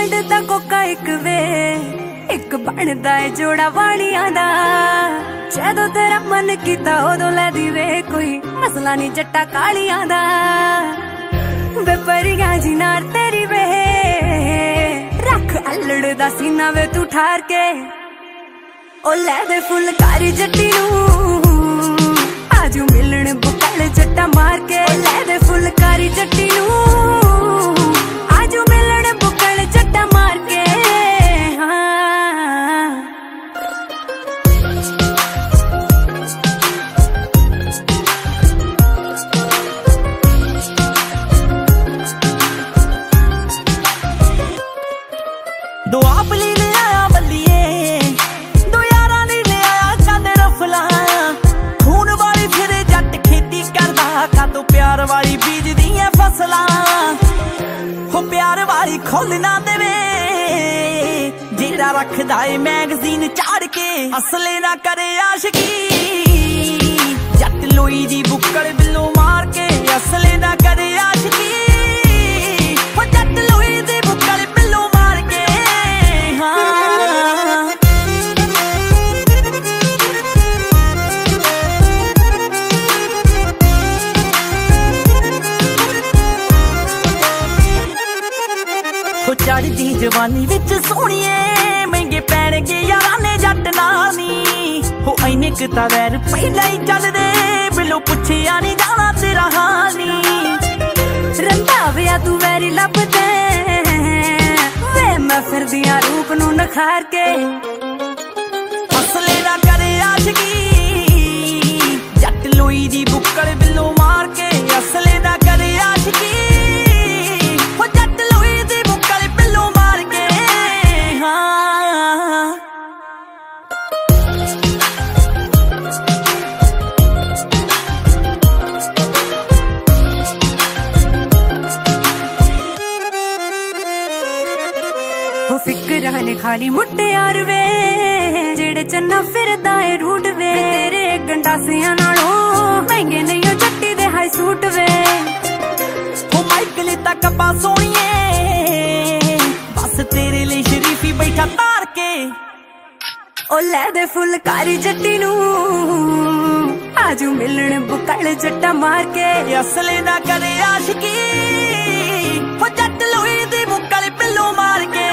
वंडदा Coca एक वे एक बनदा है जोड़ा वालियां दा। जदों तेरा मन कीता उदों लै दी वे कोई मसला नहीं जट्टा कालियां दा। वे परियां जी नाल तेरी वे रख अल्लड़ दा सीना वे तू ठार के। ओ लै दे फुलकारी जट्टी नूं आजू मिलण बुकल जट्टा मार के। ओ लै दे फुलकारी जट्टी नूं आजू मिलण बुकल जट्टा मार के। दो आपली ले आया बल्लिए दो यारा नी ले आया कंद रफला। खून वाली फिर जट खेती करदा कादो प्यार वाली बीज दियां फसलां। हो प्यार वाली खोल ना देवे जेड़ा रखदा है मैगजीन चाड़ के। असले ना करे आशिकी जट लोई दी बुक्कड़ बिल्लो मार के। असले ना करे आशिकी हो जट लोई दी बुक्कड़ बिल्लो मार के। चढ़दी जवानी विच सोहणिए महंगे पैणगे यारां ने जट नाल नी। हो इन्ने क तां वैर पहला ही चलदे बिलो पुछिया नहीं जाना तेरा हाल नी। रंधा विया तू वैरी लभदे वे मैं फिरदियां रूप नूं नखार के। असले ना करे आशिकी जट लोई दी बुक्कड़ बिल्लो मार के। असले ना करे आशिकी हो जट लोई दी बुक्कड़ बिल्लो मार के। हो फिक्रां ने खाली मुटियार वे जेड़े चन्ना फिरदा है रूट वे। तेरे गंडासियां नालों महंगे नहीं हो जट्टी दे हाई सूट वे। हो माइकल तक पा सोनिए बस तेरे लिए शरीफी बैठा तार के। ओ लै दे फुलकारी जट्टी नूं आजू मिलण बुकल जट्टा मार के। असले ना करे आशिकी हो जट लोई दी बुक्कल बिल्लो मार के।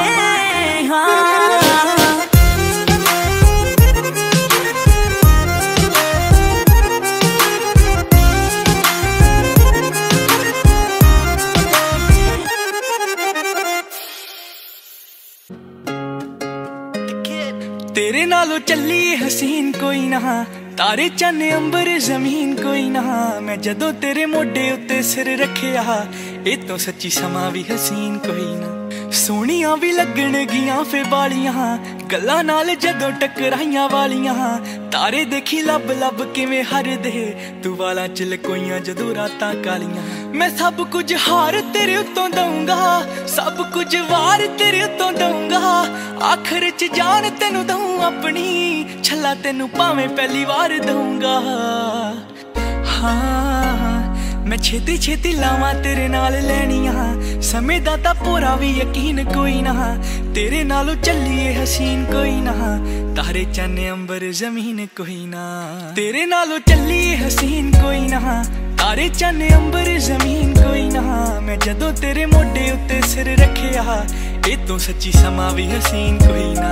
तेरे नालों चली हसीन कोई ना तारे चन्ने अंबर जमीन कोई ना। मैं जदों तेरे मोढे उत्ते सिर रखिया ए तो सच्ची समा भी हसीन कोई ना। सोहणियां भी लगण गियां फे बालियां गल्लां नाल जदों टकराइयां वालियां। तारे देखी लब लब किवें हरदे तू वालां च लकोइयां जदों रातां कालियां। मैं सब कुछ हार तेरे उत्तों दूंगा सब कुछ वार तेरे उत्तों दूंगा। आखिर च जान तेनू दूं अपनी छला तेनू भावें पहली वार दूंगा। हाँ मैं छेती छेती लावां तेरे नाल लैनियां समय दा तां पूरा भी यकीन कोई ना। तेरे नालों चलिए हसीन कोई ना तारे चन्ने अंबर जमीन कोई ना। तेरे नालों चलिए हसीन कोई ना तारे चन्ने अंबर जमीन कोई ना। मैं जदों तेरे मोढे उत्ते सिर रखिया ए तो सच्ची समा भी हसीन कोई ना।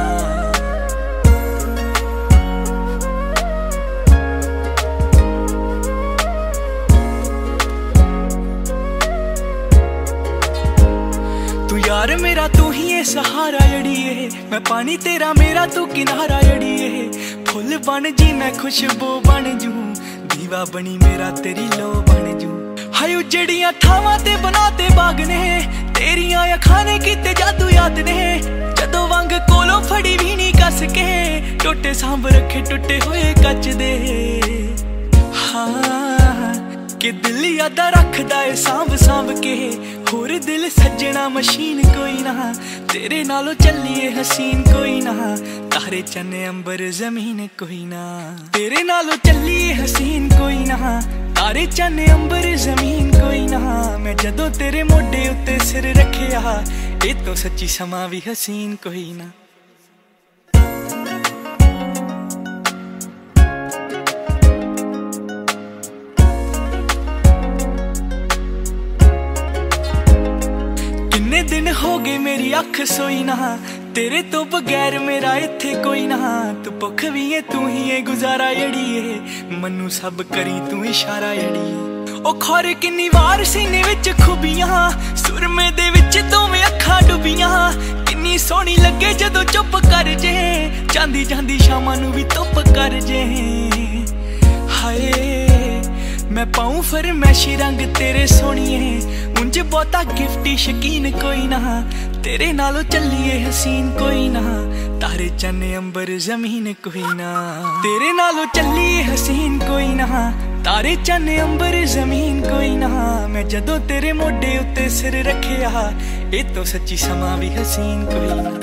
यार मेरा तू ही है सहारा जड़िए मैं पानी तेरा मेरा तू किनारा जड़िए। फुल बन जी मैं खुशबू बन जू दीवा बनी मेरा तेरी लो बन जू। हाय उजड़ियां थावां ते बनाते बाग ने तेरियां अखां ने कीते जादू याद ने। जदों वंग कोलों फड़ी भी नहीं कस के टोटे सांभ रखे टुटे हुए कच दे। हाँ कि दिल यादा रखदा है सांभ सांभ के होर दिल सजना मशीन कोई ना। तेरे नालों चलिए हसीन कोई ना तारे चन्ने अंबर जमीन कोई ना। तेरे नालों चलिए हसीन कोई ना तारे चन्ने अंबर जमीन कोई ना। मैं जदों तेरे मोढे उत्ते सिर रखिया ए तो सच्ची समा भी हसीन कोई ना। किन्ने दिन हो गए मेरी अख सोई ना, तेरे तो बगैर मेरा इत्थे कोई ना। तू भुख भी है तू ही है गुजारा अड़िए, मनु सब करी तू इशारा अड़िए। ओ खौरे किन्नी वार सीने विच खुबियां, सुरमे दे विच दोवें अखां डुबियां। किन्नी सोहनी लगे जदों चुप कर जे, जांदी जांदी शामां नूं भी धुप कर जे। हाय मैं पाऊं फरमैशी रंग तेरे सोहणिए, उंज बहुता गिफ्टी शकीन कोई ना। तेरे नालों चलिए हसीन कोई ना, तारे चन्ने अंबर जमीन कोई ना। तेरे नालों चलिए हसीन कोई ना, तारे चन्ने अंबर जमीन कोई ना। मैं जदों तेरे मोढे उत्ते सिर रखिया, ए तो सच्ची समा भी हसीन कोई ना।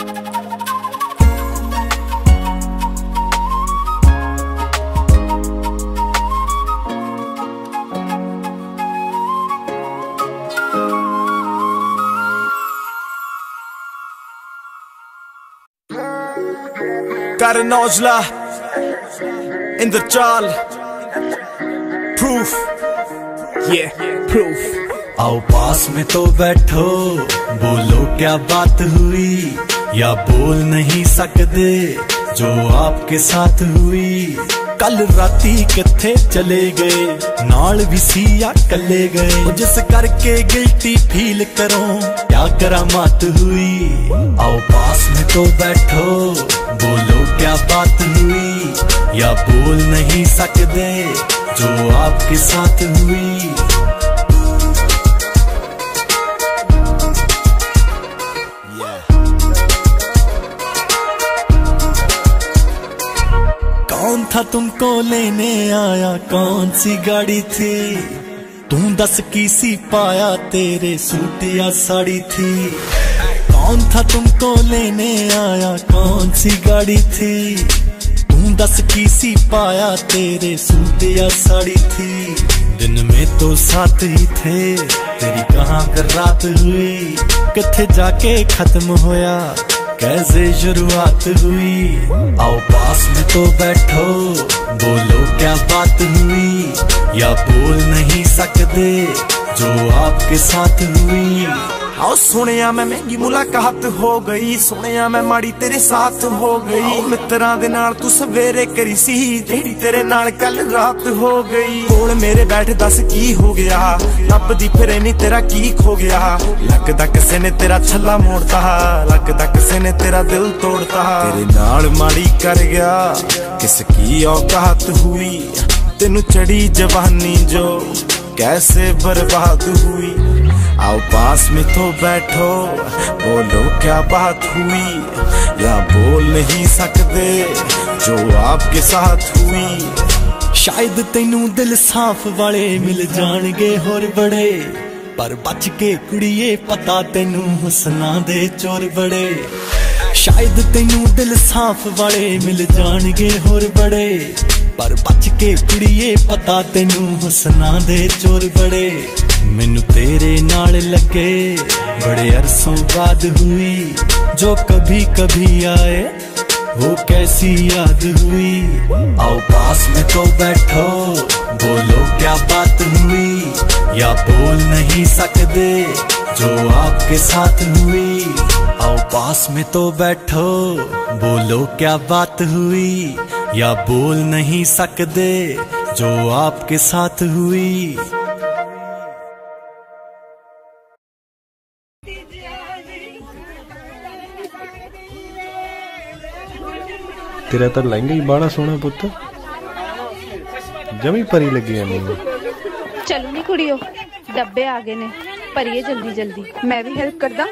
Got an Ojla in the chal. Proof, yeah, proof. आओ पास में तो बैठो, बोलो क्या बात हुई, या बोल नहीं सकते जो आपके साथ हुई। कल राती किथे चले गए, नाल भी सी या कले गए। जिस करके गिल्टी फील करो, क्या करामात हुई। आओ पास में तो बैठो, बोलो क्या बात हुई, या बोल नहीं सकते जो आपके साथ हुई। कौन था तुमको लेने आया, कौन सी गाड़ी थी, तू दस की सी पाया, तेरे सूट या साड़ी थी। कौन था तुमको लेने आया, कौन सी गाड़ी थी, तू दस की सी पाया, तेरे सूट या साड़ी थी। दिन में तो साथ ही थे, तेरी कहाँ फिर रात हुई, किथे जाके खत्म होया, कैसे शुरुआत हुई। आओ पास में तो बैठो, बोलो क्या बात हुई, या बोल नहीं सकते जो आपके साथ हुई। आओ सुनिया मैं महंगी मुलाकात हो गई, सुनिया मैं माड़ी तेरे साथ हो गई। मित्रां दे नाल तू सवेरे करी सी, जेड़ी तेरे नाल कल रात हो गई। कोल मेरे बैठ दस की हो गया, लभदी फिरे नी तेरा की खो गया। लगदा किसे ने तेरा छल्ला मोड़ता, लगदा किसे ने तेरा दिल तोड़ता। तेरे नाल माड़ी कर गया, किसकी औकात हुई, तेनू चढ़ी जवानी जो कैसे बर्बाद हुई। आओ पास में तो बैठो, बोलो क्या बात हुई, या बोल नहीं सकते जो आपके साथ हुई। शायद तेनू दिल साफ वाले मिल जाणगे होर बड़े, पर बच के कुड़िए पता तेनू हुस्ना दे चोर बड़े। शायद तेनू दिल साफ वाले मिल जाणगे होर बड़े, पर बच के कुड़िए पता तेनू हुस्ना दे चोर बड़े। मैनू तेरे नाल लगे बड़े अरसों बाद हुई, जो कभी कभी आए वो कैसी याद हुई। आओ पास में तो बैठो, बोलो क्या बात हुई, या बोल नहीं सकते जो आपके साथ हुई। आओ पास में तो बैठो, बोलो क्या बात हुई, या बोल नहीं सकते जो आपके साथ हुई। तेरा तो लहंगा ही बड़ा सोहना पुत, जमी परी लगी है। चलो नी कुड़ियो, डब्बे आ गए ने, परिए जल्दी जल्दी, मैं भी हेल्प कर दा।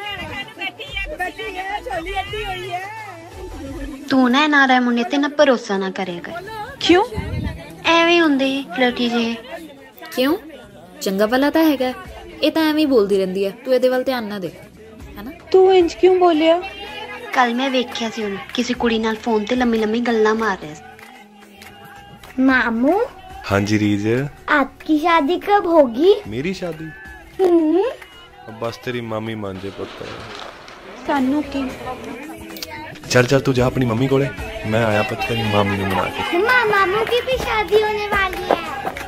तू ना एनआरआई मुंडे ते ना भरोसा ना करेगा। क्यों? एवें हुंदे फ्लर्टी जे। क्यों? चंगा भला तां हैगा, ये तां एवें ही बोलदी रहिंदी है, तू इहदे वल ध्यान ना दे, है ना। तू इंज क्यों बोलिया? कल मैं वेख्या सी उन्हें किसी कुड़ी नाल फोन ते लम्मी लम्मी गल्लां मार रहे। मामू। हाँ जी रीज, आपकी शादी कब होगी? मेरी शादी? अब बस तेरी मामी मान जे पुत्र। सानू की चल चल तू जा अपनी मम्मी कोले, मैं आया पता तेरी मामी ने मना के। मम्मा मामू की भी शादी होने वाली है।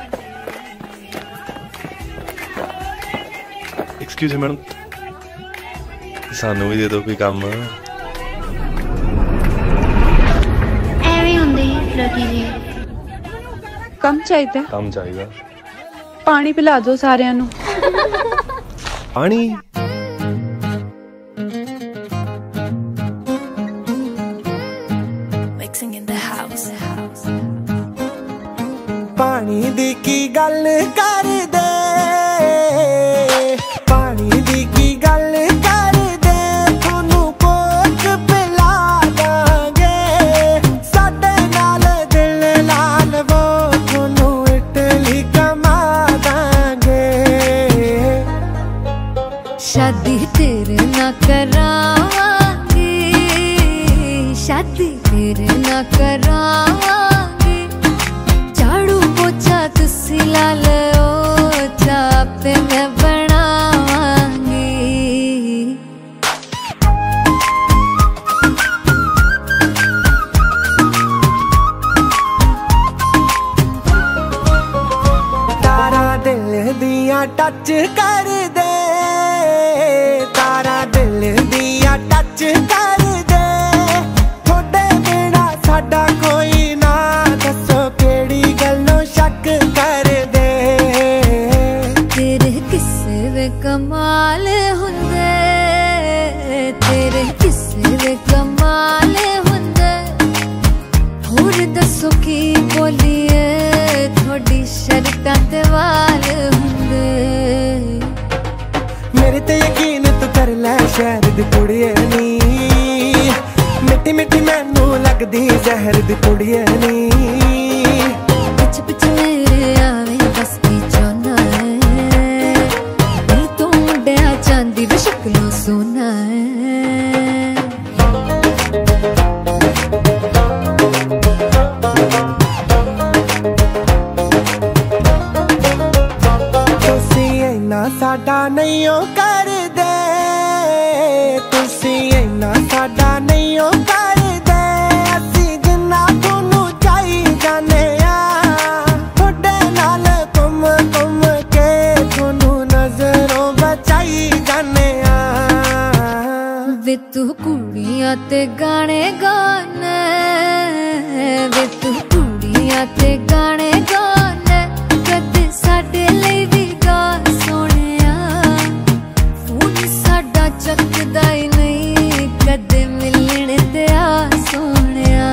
एक्सक्यूज मैडम, सानू भी दे दो कोई काम। ਐਵੇਂ ਹੁੰਦੇ ਲੜੀ ਜੀ। कम चाहिए? काम चाहिए। पानी पिला दो सारिਆਂ ਨੂੰ। पानी? पानी दी की गल कर दे, पानी दी की गल कर दे, थोनू कोक पिला दांगे, साडे नाल दिल लाल वो थोनू इटली कमा दांगे। शादी तेरे ना करावांगे, शादी तेरे ना करावांगे, झाड़ू पोछा तुसी ला लो, चापे मैं बनावांगी। तारा दिल दिया टच कर दे, तारा दिल दिया टच कर दे, थोड़े बिना साडा कोई ना, दसो केड़ी गल्लों शक कर दे। तेरे किस्से वे कमाल हुंदे, तेरे किस्से वे कमाल हुंदे, होर दसो की बोलिए, थोड़ी शर्तां ते वाल हुंदे। मेरे ते यकीन तू कर ले, शहर दी कुड़िए नी, मिट्टी मिट्टी मैनू लगदी जहर दी कुड़िए नी। पिछ पिछ मेरे आवे बस की चोना है, दिल तो मुंडिया चांदी वे शक्लों सोना है। तुसी इन्ना साडा नहीं ओ कर दे, तुसी इन्ना साडा नहीं ओ कर दे, असी जिन्ना थोनू चाही जाने आ, थोड़े नाल घुम घुम के थोनू नजरों बचाई जाने आ। वे तू कुड़ियां ते गाने गाने, वे तू कुड़ियां ते गाने गाने, कदे साडे ਲਈ भी गा सोनिया, फोन साडा चकदा ही नहीं, कदे मिलने ते आ सोनिया।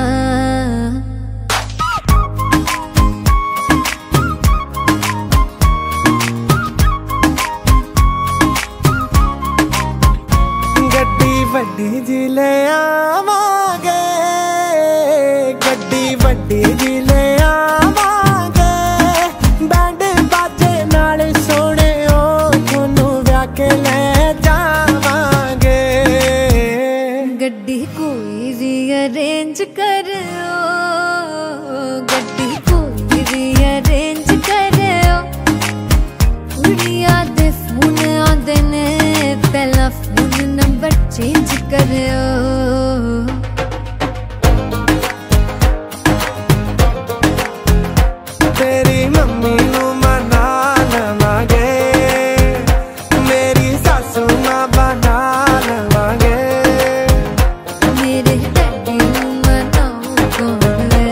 गड्डी वड्डी जी ले आवांगे, गड्डी वड्डी जी ले आवांगे, बैंड बाजे नाल सोने ओ थोनू व्याह के ले जावांगे। गड्डी कोई भी अरेंज करो, गड्डी कोई भी अरेंज करो, कुड़ियां दे फोन आंदे ने, पहला फोन नंबर चेंज करो। तेरी मम्मी नू मना लवांगे, मेरी सासू मां बना लवांगे, मेरे डैडी नू मनाऊं कौन वे,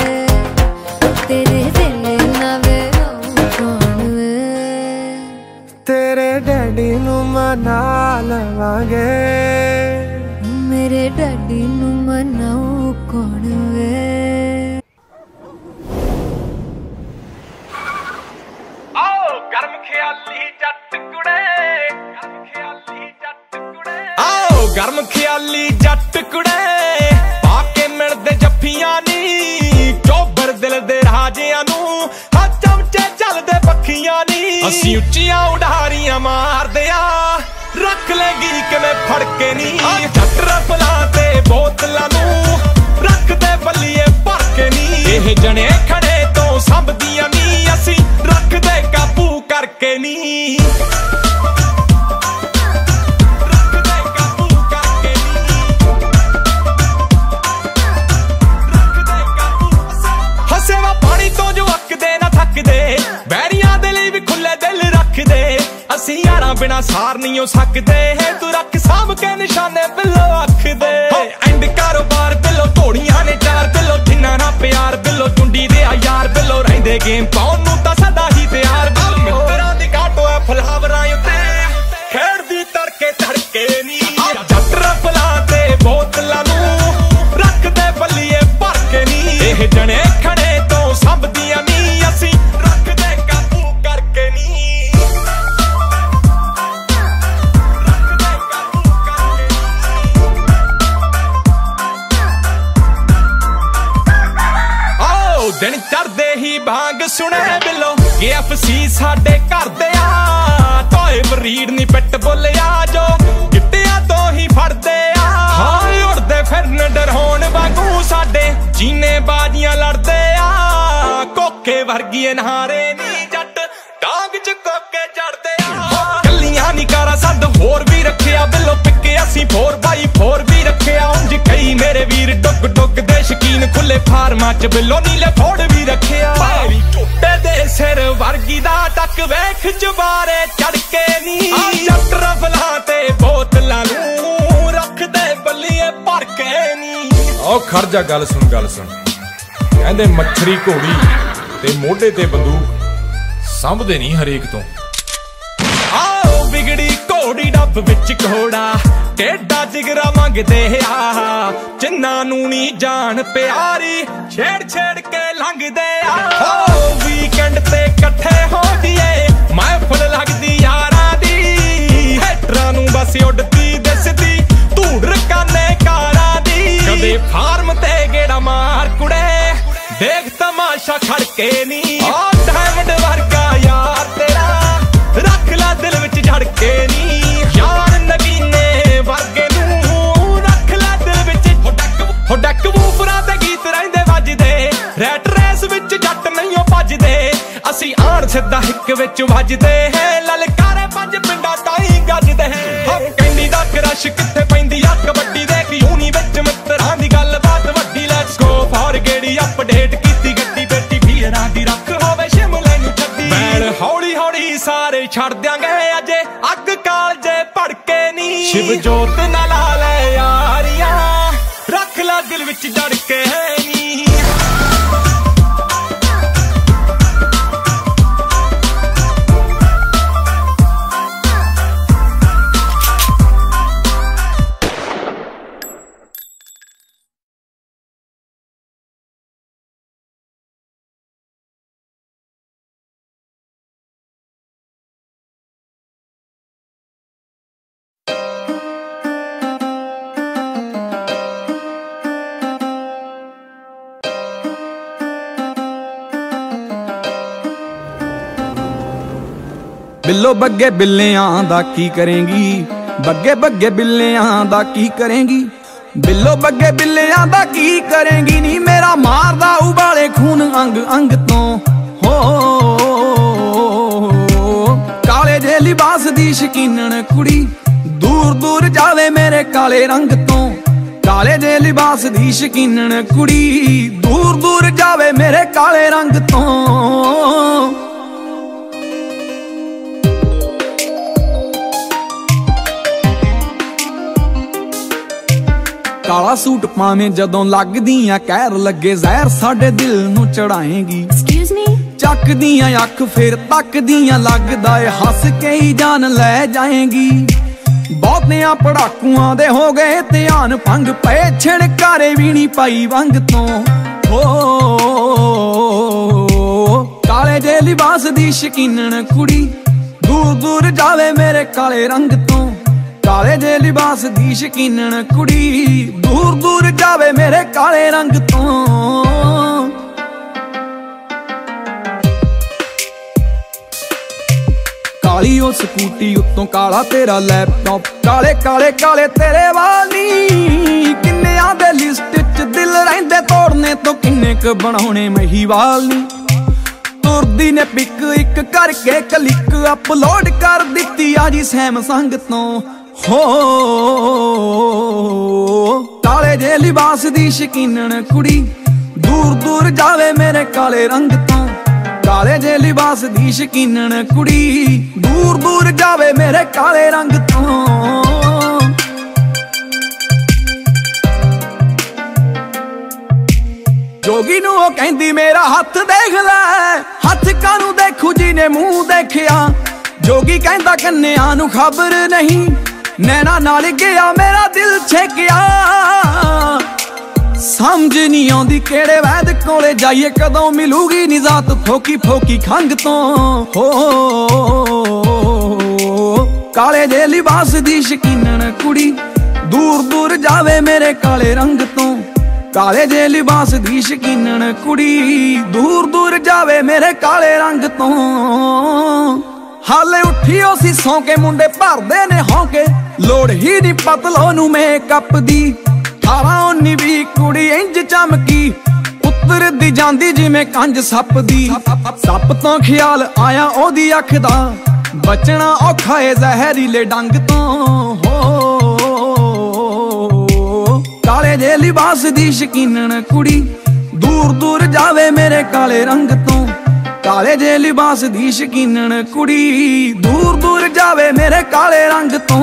तेरे दिल ना वे रोऊं कौन वे। तेरे डैडी नू मना लवांगे, मेरे डैडी नू मनाऊं कौन वे। आओ गर्म ख्याली जट कुड़े, गर्म ख्याली जट कुड़े, आओ गर्म ख्याली जट कुड़े, पाके मिलदे जफ्फियां नी, चोबर दिल दे राजियां नू, हा चमचे चलदे पखियां नी, असीं उच्चियां उडारियां मारदे आ, रख लेगी किवें फड़ के नी, जट रफलां ते बोतलां नू, रख दे बल्लिए भर के नी, ਇਹ जने खड़े तो संभदियां नी, असीं रख दे काबू करके नी, रख दे काबू करके असी यारां बिना सार नहीं हो सकते है, तू रख साम के निशाने बिलो अख दे। एंड कारोबार बिलो घोड़ियां ने चार बिलो, जिन्ना ना प्यार बिलो चुंडी दे यार बिलो, रहिंदे गेम पाउन नूं तां सदा ही तैयार। मित्तरां दी घाटो है फलावरां उत्ते, खेड़दी तड़के तड़के नी जट रफला ते बोतलां नूं रखदे बल्लीए भर के नी। एह जने खड़े तो संभदियां नी, असी रखदे काबू करके नी। दिन चढ़दे ही भांग सुने बिलो, KFC साडे घर दे आ। टॉय बरीड नी पिट बोलिया जो गिट्टिया तो ही फड़दे आ। हाँ उड़दे फिरन डरहोन वांगू साडे जीने बाजियां लड़दे आ। कोके वर्गीए नहारे नी जट डांग च कोके चढ़दे आ। कलियां नी कारा सद होर भी रखिया बिलो, पिके असी 4x4 भी रखिया। उंज कई मेरे वीर डुग डुग दे शकीन, खुले फार्मां च बिलो नीले फोड़ भी रखिया। झूटे दे सिर वर्गी दा टक वेख जबारे चढ़ के नी, जट रफला ते बोतलां नूं रखदे बल्लीए भर के नी। ओ खड़ जा, गल सुन कहंदे मच्छरी घोड़ी ते मोढे ते बंदूक संभदे नहीं हरेक तो। आओ बिगड़ी घोड़ी डब विच घोड़ा, टेढ़ा जिगरा मंगदे आ। जिन्ना नू नी जान प्यारी छेड़ छेड़ के लंघदे आ। वीकेंड ते कट्ठे हो दिए महफिल लगदी यारां दी, हेटरां नू बस उड़दी दिसदी धूड़ रकाने कारां दी। कदे फार्म ते गेड़ा मार कुड़े, देख तमाशा खड़के नी। डायमंड वर्गा यार तेरा रख ला दिल विच जड़ के नी। यार नगीने वर्गे नूं रख ला दिल विच, हो डक वूफरां ते गीत रहिंदे वजदे। रैट रेस विच जट नहीं हो भजदे, असी आण सिद्धा हिक विच वजदे है। ललकारे पंज पिंडां ताईं गजदे है। कैंडी दा क्रश कित्थे पैंदी आ कबड्डी दे, यूनी विच मित्तरां दी गलबात वड्डी। लेट्स गो फॉर गेड़ी अपडेट कीती गड्डी, बेटी भीड़ां दी रख होवे शिमले नूं छड्डी। बैल हौली हौली सारे छड़ दियांगे, अजे अग कालजे भड़के नी। शिव जोत ना ला ले यारियां, रख ला दिल विच जड़ के नी। बिल्लो बग्गे बिल्लियां दा की करेंगी, बग्गे बग्गे बिल्लियां दा की करेंगी। बिल्लो बग्गे बिल्लियां दा की करेंगी नी, मेरा मारदा उबाले खून अंग अंग तो। हो काले जे लिबास दी शकीनन कुड़ी, दूर दूर जावे मेरे काले रंग तो। काले जे लिबास दी शकीनन कुड़ी, दूर दूर जावे मेरे काले रंग तो। काला सूट पावें जदों लगदियां कहर लगे जहर, साडे दिल नूं चढ़ाएंगी। चकदियां अख फिर तकदियां लगदा ए हस के ही जान ले जाएंगी। बहुतियां पड़ाकुआं दे हो गए ध्यान भंग, पे छिड़कारे भी नहीं पाई वंग तो। हो काले जे लिबास दी शकीनन कुड़ी, दूर दूर जावे मेरे काले रंग तो। काले जे लिबास दी शकीनन कुड़ी, दूर दूर जावे मेरे काले रंग तो। काली ओ स्कूटी उत्तों काला तेरा लैपटॉप, काले काले काले तेरे वाली। किन्नियां दे लिस्ट च दिल रहिंदे तोड़ने तो, किन्ने क बनाउणे महीवाल नी। तुरदी ने पिक एक करके क्लिक अपलोड कर दित्ती आ जी सैमसंग तो। हो काले जे लिबास दी शकीनन कुड़ी, दूर दूर जावे मेरे काले रंग तो। काले जे लिबास दी शकीनन कुड़ी दूर दूर जावे मेरे काले रंग तो जोगी नू ओ कहंदी मेरा हथ देख लै हथ कानू देखू जी ने मुंह देखिया जोगी कहंदा कन्या नू खबर नहीं नैना नाल गया मेरा दिल छेकिया समझ नहीं आउंदी केड़े वैद कोले जाइए कदों मिलूगी निजात फोकी फोकी खंग तो हो काले जे लिबास दी शकीनन कुड़ी दूर दूर जावे मेरे काले रंग तो काले जे लिबास दी शकीनन कुड़ी दूर दूर जावे मेरे काले रंग तो हाले उठी सी सौ के मुंडे भरदे ने होके लोड़ ही नहीं पतलो नू मेकअप दी 18-19 कुड़ी इंज चमकी उतर दी जांदी जिवें कंज सप दी सप तो ख्याल आया ओदी अख दा बचना औखा है जहरीले डंग तो हो काले जे लिबास दी शकीनन कुड़ी दूर दूर जावे मेरे काले रंग तो काले जे लिबास दी शकीनन कुड़ी दूर दूर जावे मेरे काले रंग तो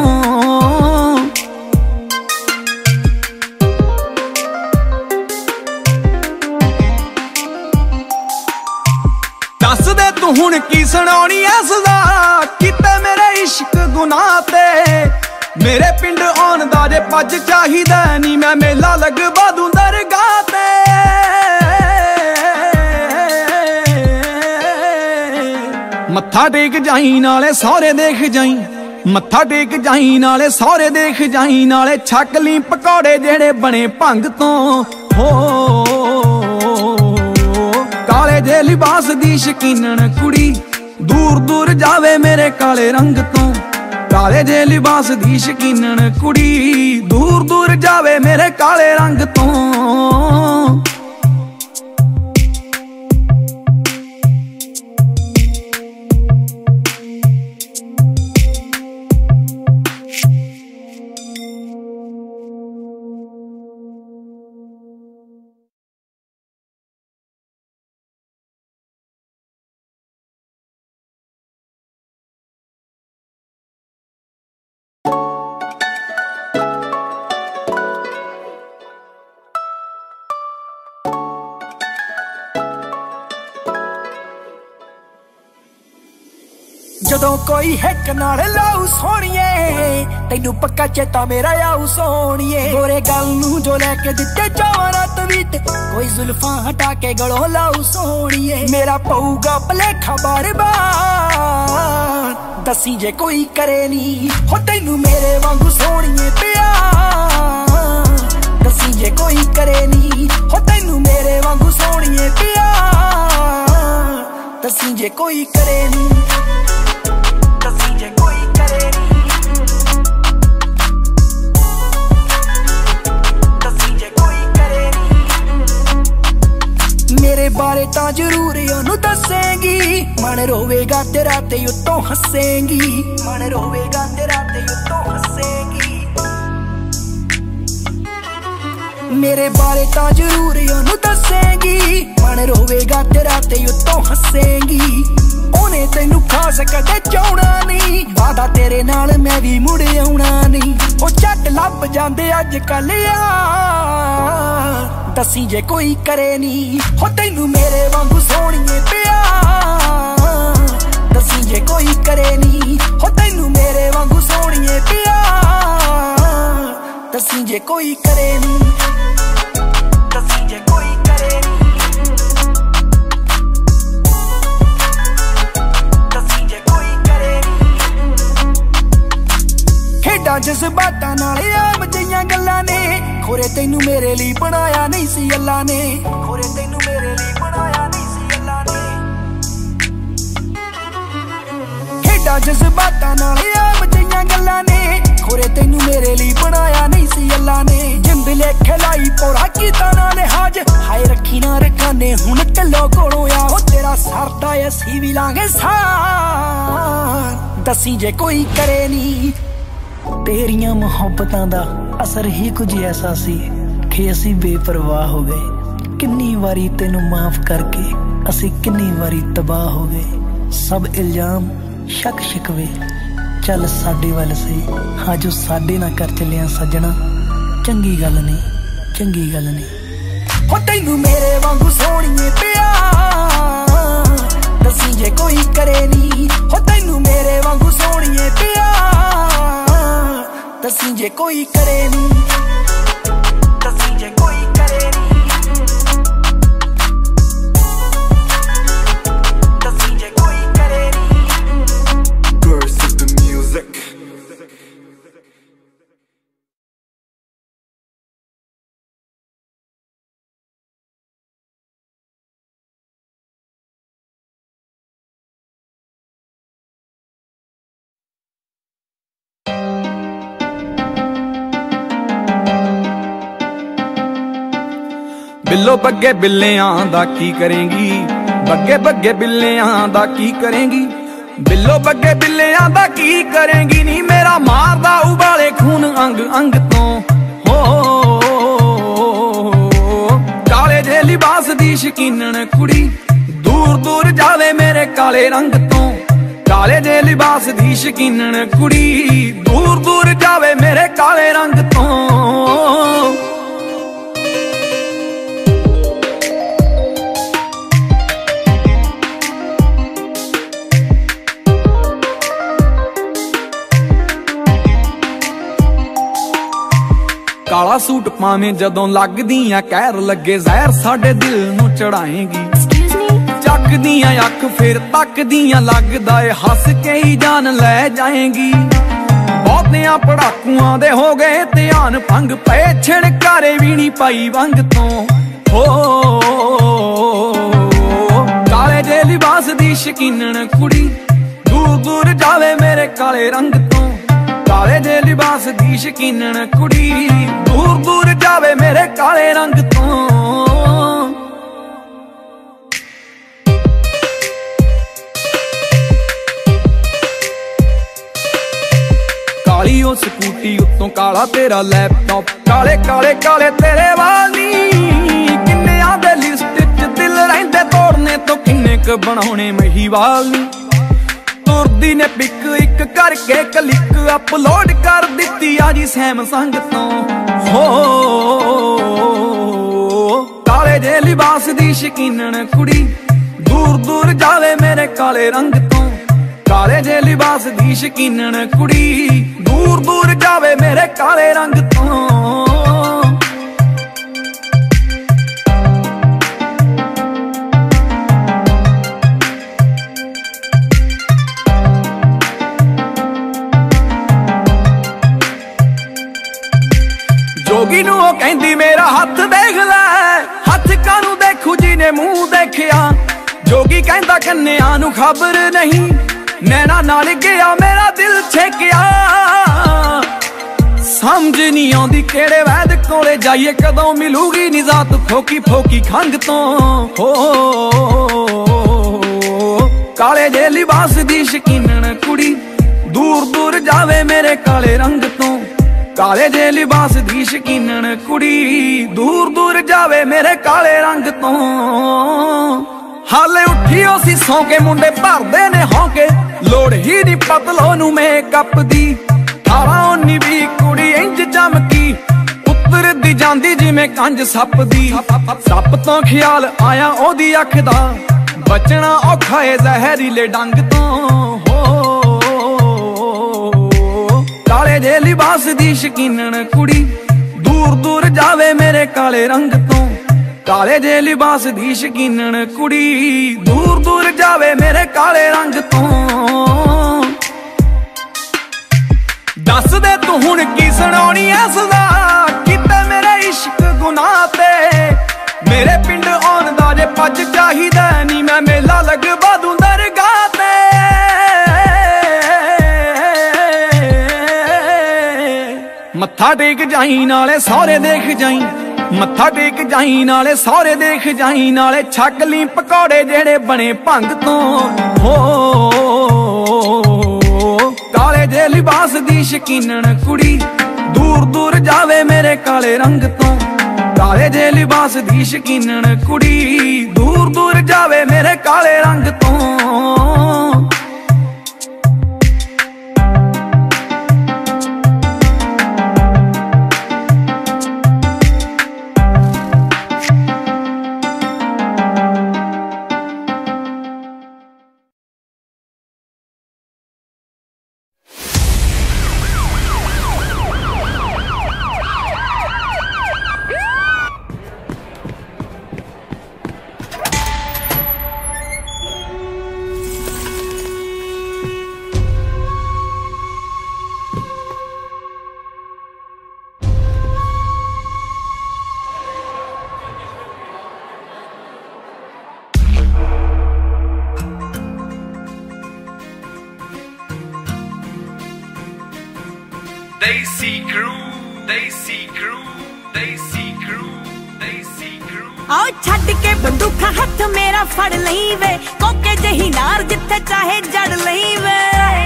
दस दे तू हुण की सुनानी है सजा किते मेरे इश्क गुनाह ते मेरे पिंड आउण दा जे पज चाहिदा नी मैं मेला लगवा दूं दरगाह ते मत्था टेक जाई नाले सौरे देख जाई मत्था टेक जाई नाले सौरे देख जाई नाले छक ली पकौड़े जेड़े बने भंग तो हो काले जे लिबास दी शकीनन कुड़ी दूर दूर जावे मेरे काले रंग तो काले जे लिबास दी शकीनन कुड़ी दूर दूर जावे मेरे काले रंग तो जदों कोई हिक नाल लाऊ सोहणीए तैनू पक्का चेता मेरा आऊ सोहणीए गोरे गल नू जो लैके दिते चावां रात बीत कोई जुल्फां हटा के गलों लाऊ सोहणीए मेरा पऊगा भलेखा बार बार दसी जे कोई करे नी हो तैनू मेरे वांगू सोहणीए प्यार दसी जे कोई करे नी हो तैनू मेरे वांगू सोहणीए प्यार दसी जे कोई करे नी मेरे बारे तां जरूर ओनू दसेंगी मन रोवेगा तेरा ते उत्तों हसेंगी मन रोवेगा तेरा ते उत्तों हसेंगी मेरे बारे तां जरूर ओनू दसेंगी मन रोवेगा तेरा ते उत्तों हसेंगी ओने तैनू खास कदे चाहना नहीं वादा तेरे नाल मैं भी मुड़ आउणा नहीं ओ झट लभ जांदे अज कल यार दसी जे कोई करे नी हो तैनू मेरे वांगू सोहणीए प्यार दसी जे कोई करे नी हो तैनू मेरे वांगू सोहणीए प्यार दसी जे कोई करे नी दसी जे कोई करे नी दसी जे कोई करे नी खेडां जज्बातां नाल आम जिहियां गल्लां ने खोरे तैनू मेरे लिए बनाया नहीं सी अल्लाह ने खोरे तैनू मेरे लिए बनाया नहीं सी अल्लाह ने खेडां जज्बातां नाल आम जिहियां गल्लां ने खोरे तैनू मेरे लिए बनाया नहीं सी अल्लाह ने जिंद लेखे लाई पौड़ा कीता ना लिहाज हाय रखी ना रखाने हुण कल्लो कोलों आ ओ तेरा सरदा असीं भी लांगे सार दसी जे कोई करे नी तेरियां मुहब्बतां दा असर ही कुछ ऐसा सी कि असी बेपरवाह हो गए किन्नी वारी तेनू माफ करके असी किन्नी वारी तबाह हो गए। सब इल्जाम शक शिकवे चल साडे वल सही, हाँ जो साडे ना कर चलिया सजना चंगी गल नहीं, चंगी गल नहीं। हो तैनू मेरे वांगू सोहणीए पिया दसी जे कोई करे नी, हो तैनू मेरे वांगू सोहणीए पिया दसी जे कोई करे नी, दसी जे कोई करे नी, दसी जे कोई करे नी। Girls is the music. बिल्लो बग्गे बिल्लियां दा की करेंगी, बग्गे बग्गे बिल्लियां दा की करेंगी, बिल्लो बग्गे बिल्लियां दा की करेंगी नी मेरा मारदा उबाले खून अंग अंग तो। हो काले जे लिबास दी शकीनन कुड़ी दूर दूर जावे मेरे काले रंग तो, काले जे लिबास दी शकीनन कुड़ी दूर दूर जावे मेरे काले रंग तो। काला सूट पावे जदों लगदियां कहर लगे जहर साडे दिल नूं चढ़ाएगी। चकदियां अख फिर तकदियां लगदा ए हस के ही जान ले जाएगी। बहुतियां पड़ाकुआं दे हो गए ध्यान भंग पे छिड़कारे भी नहीं पाई वंग तो। हो काले जे लिबास दी शकीनन कुड़ी दूर दूर जावे मेरे काले रंग तो, काले जे लिबास दी शकीनन कुड़ी दूर दूर जावे मेरे काले रंग तो। काली ओ स्कूटी उत्तों काला तेरा लैपटॉप, काले काले काले तेरे वाल नी किन्ने आदे लिस्ट च दिल रहिंदे तोड़ने तो किन्ने क बनाउणे महीवाल नी। तुरदी ने पिक एक करके क्लिक अपलोड कर दिती आजी सैमसंग तो। हो काले जे लिबास दी शकीनन कुड़ी दूर दूर जावे मेरे काले रंग तो, काले जे लिबास दी शकीनन कुड़ी दूर दूर जावे मेरे काले रंग तो। जोगी नू ओ कहंदी मेरा हथ देख लै, हथ कानू देखू जी ने मुंह देखिया। जोगी कहंदा कन्या नू खबर नहीं, नैना नाल गया मेरा दिल छेकिया। समझ नहीं आउंदी केड़े वैद कोले जाइए, कदों मिलूगी निजात फोकी फोकी खंग तो। हो काले जे लिबास दी शकीनन कुड़ी दूर दूर जावे मेरे काले रंग तो, काले जे लिबास दी शकीनन कुड़ी दूर दूर जावे मेरे काले रंग तो। हाले उठी सी सौ के मुंडे भरदे ने होके, लोड़ ही नहीं पतलो नू मेकअप दी। 18-19 भी कुड़ी इंज चमकी उतर दी जांदी जिवें कंज सप दी। सप तो ख्याल आया ओदी अख दा, बचना औखा है जहरीले डंग तो। हो काले जे लिबास दी शकीनन कुड़ी दूर दूर जावे मेरे काले रंग तो, काले जे लिबास दी शकीनन कुड़ी दूर दूर जावे मेरे काले रंग तो। दस दे तू हुण की सुनाउणी ऐ सज़ा, किते मेरे इश्क गुनाह ते। मेरे पिंड आउण दा जे पज चाहीदा नी, मैं मेला लगवा दूं दरगाह ते। मत्था टेक जाई नाले सौरे देख जाई, मत्था टेक जाई नाले सौरे देख जाई, नाले छक ली पकौड़े जेड़े बने भंग तो। हो काले जे लिबास दी शकीनन कुड़ी दूर दूर जावे मेरे काले रंग तो, काले जे लिबास दी शकीनन कुड़ी दूर दूर जावे मेरे काले रंग तो। Desi crew, Desi crew, Desi crew, Desi crew। आओ छड़ के बंदूखा हथ मेरा फड़ लई वे, कोके जही नार जिथे चाहे जड़ लई वे,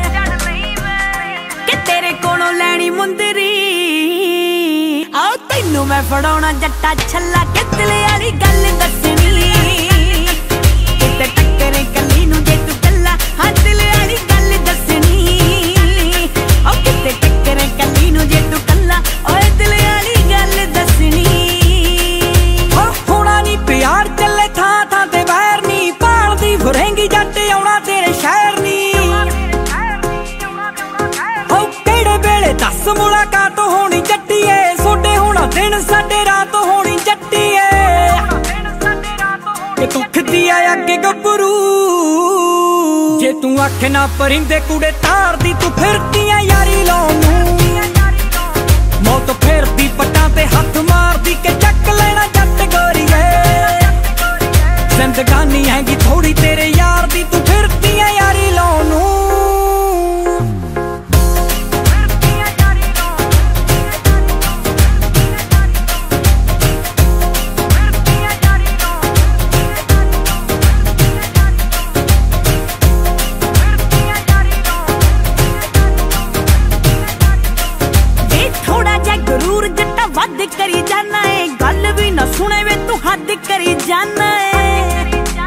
कि तेरे कोलों लैनी मुंदरी। आओ तैनू मैं फड़ाउणा जट्टा छल्ला, के दिल वाली गल दसनी, किते टक्करे कली नू जे तू कल्ला। हाँ दिल वाली गल दसनी, ओ किते टक्करे कली नू जे तू कल्ला। ओए दिल वाली गल दसनी। होना नी प्यार चले था ते बैर नी, पाल दी फुरेंगी जट आउणा तेरे शहर नी। हो केड़े वेले दस मुलाकात होनी जट्टीए, सोडे होना दिन साडे रात होनी जट्टीए। कि दुख दिया अगे गबरू, जे तू आखे ना परिंदे कुड़े तार दी, तू फिरदियां यारी लाउण मौत फेरदी पट्टां ते हथ मारदी, के चक लेना जट गोरीए। जिंदगानी हैगी थोड़ी तेरे यार दी, तू फिरदियां यारी लाउण। हद करी जाना है, गल भी न सुने वे तू हद करी जाना है।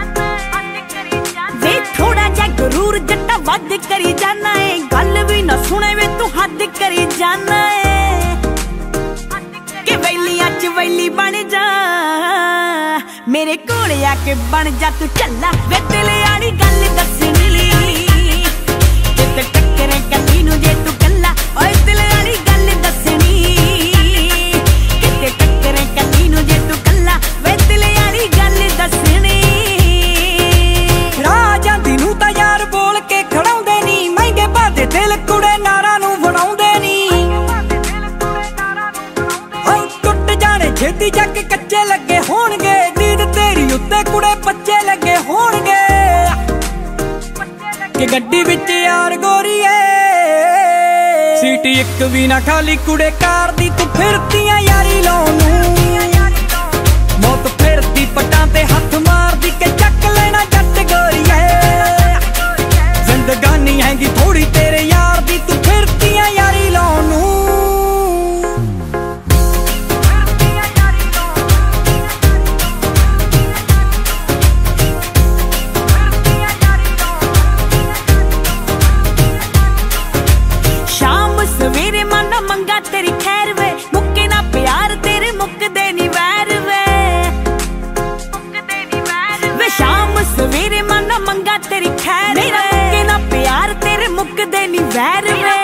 वे थोड़ा जा गुरूर जट्टा वद करी जाना है, गल भी न सुने वे तू हद करी जाना है। कि वैलियां च वैली बन जा, मेरे कोल आके बन जा तू चला। वे दिल वाली गल दसनी, जिते टक्करे कली नू जे तू कल्ला। ओए दिल वाली गल दसनी, टक्करे कली नू जे तू कल्ला। वे दिल वाली गल दसनी। राह जांदी नू तां यार बोल के खड़ाउंदे नी, महंगे भादे दिल कुड़े नारा नू बनाउंदे नी। हो टुट जाने छेती जग कच्चे लगे होणगे, नींद तेरी उत्ते कुड़े बच्चे लगे होणगे। कि गड्डी विच यार गोरीए, सीट इक भी ना खाली कुड़े कार दी, तू फिरदियां यारी लाउण। मौत फिरदी पट्टां ते हथ मारदी, के चक लेना जट गोरीए। जिंदगानी हैगी थोड़ी तेरे यार दी, तू फिरदियां यारी लाउण। शाम सवेरे माना मंगा तेरी खैर वे, मुक्के ना प्यार तेरे मुक्कदे नी वैर वे। वे शाम सवेरे माना मंगा तेरी खैर वे, मुक्के ना प्यार तेरे मुक्कदे नी वैर वे।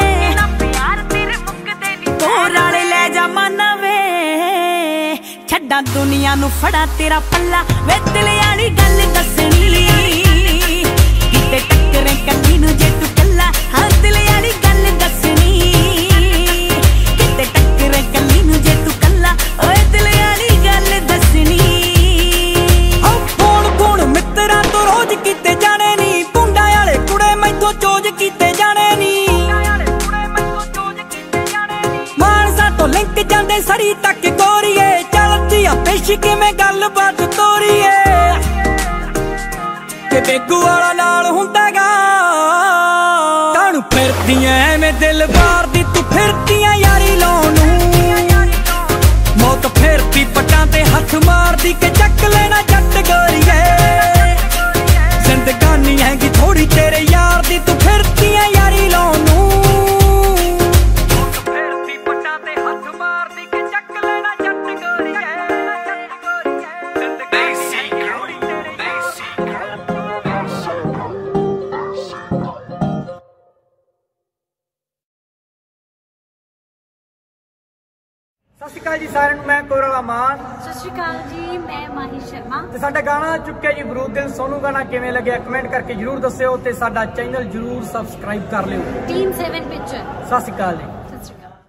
तोर आले ले जा माना वे, छड्डा दुनिया नू फड़ा तेरा पल्ला। वे दिल वाली गल दसनी, किते टक्करे कली नू जे तू कल्ला। हाँ दिल वाली गल दसनी, किते टक्करे कली नू जे तू कल्ला। ओए दिल वाली गल दसनी। हो फोन फोन मित्तरां तो रोज कीते जाने नी, पुंडा वाले कुड़े मैथों चोज कीते जाने नी। मानसा तो लिंक जांदे सरी तक गोरीए, चलदी आ पेशी किवें गल बात तोरीए। ते बेगू वाला नाल हुंदा गा, कानू फिरदियां एवें दिल बार दी, तू फिरदियां यारी लाउण। मौत फिरदी पट्टां ते दी के चक लेना जट गोरिए जिंदगानी हैगी थोड़ी तेरे यार दी तू फिरती है यारी लानू फिरती पटा ते हाथ मार दी के चक लेना जट गोरिए सत श्री अकाल जी साਰਿਆਂ ਨੂੰ मैं कोरल अमान सत श्री अकाल जी मैं माही शर्मा ਤੇ ਸਾਡਾ ਗਾਣਾ ਚੁੱਕਿਆ ਜੀ ਬਰੂਦ ਦਿਲ ਸੋਨੂ ਗਾਣਾ ਕਿਵੇਂ ਲੱਗਿਆ ਕਮੈਂਟ ਕਰਕੇ ਜਰੂਰ ਦੱਸਿਓ ਤੇ ਸਾਡਾ ਚੈਨਲ ਜਰੂਰ ਸਬਸਕ੍ਰਾਈਬ ਕਰ ਲਿਓ ਟੀਮ 7 ਪਿਕਚਰ ਸਤ श्री अकाल जी सत श्री अकाल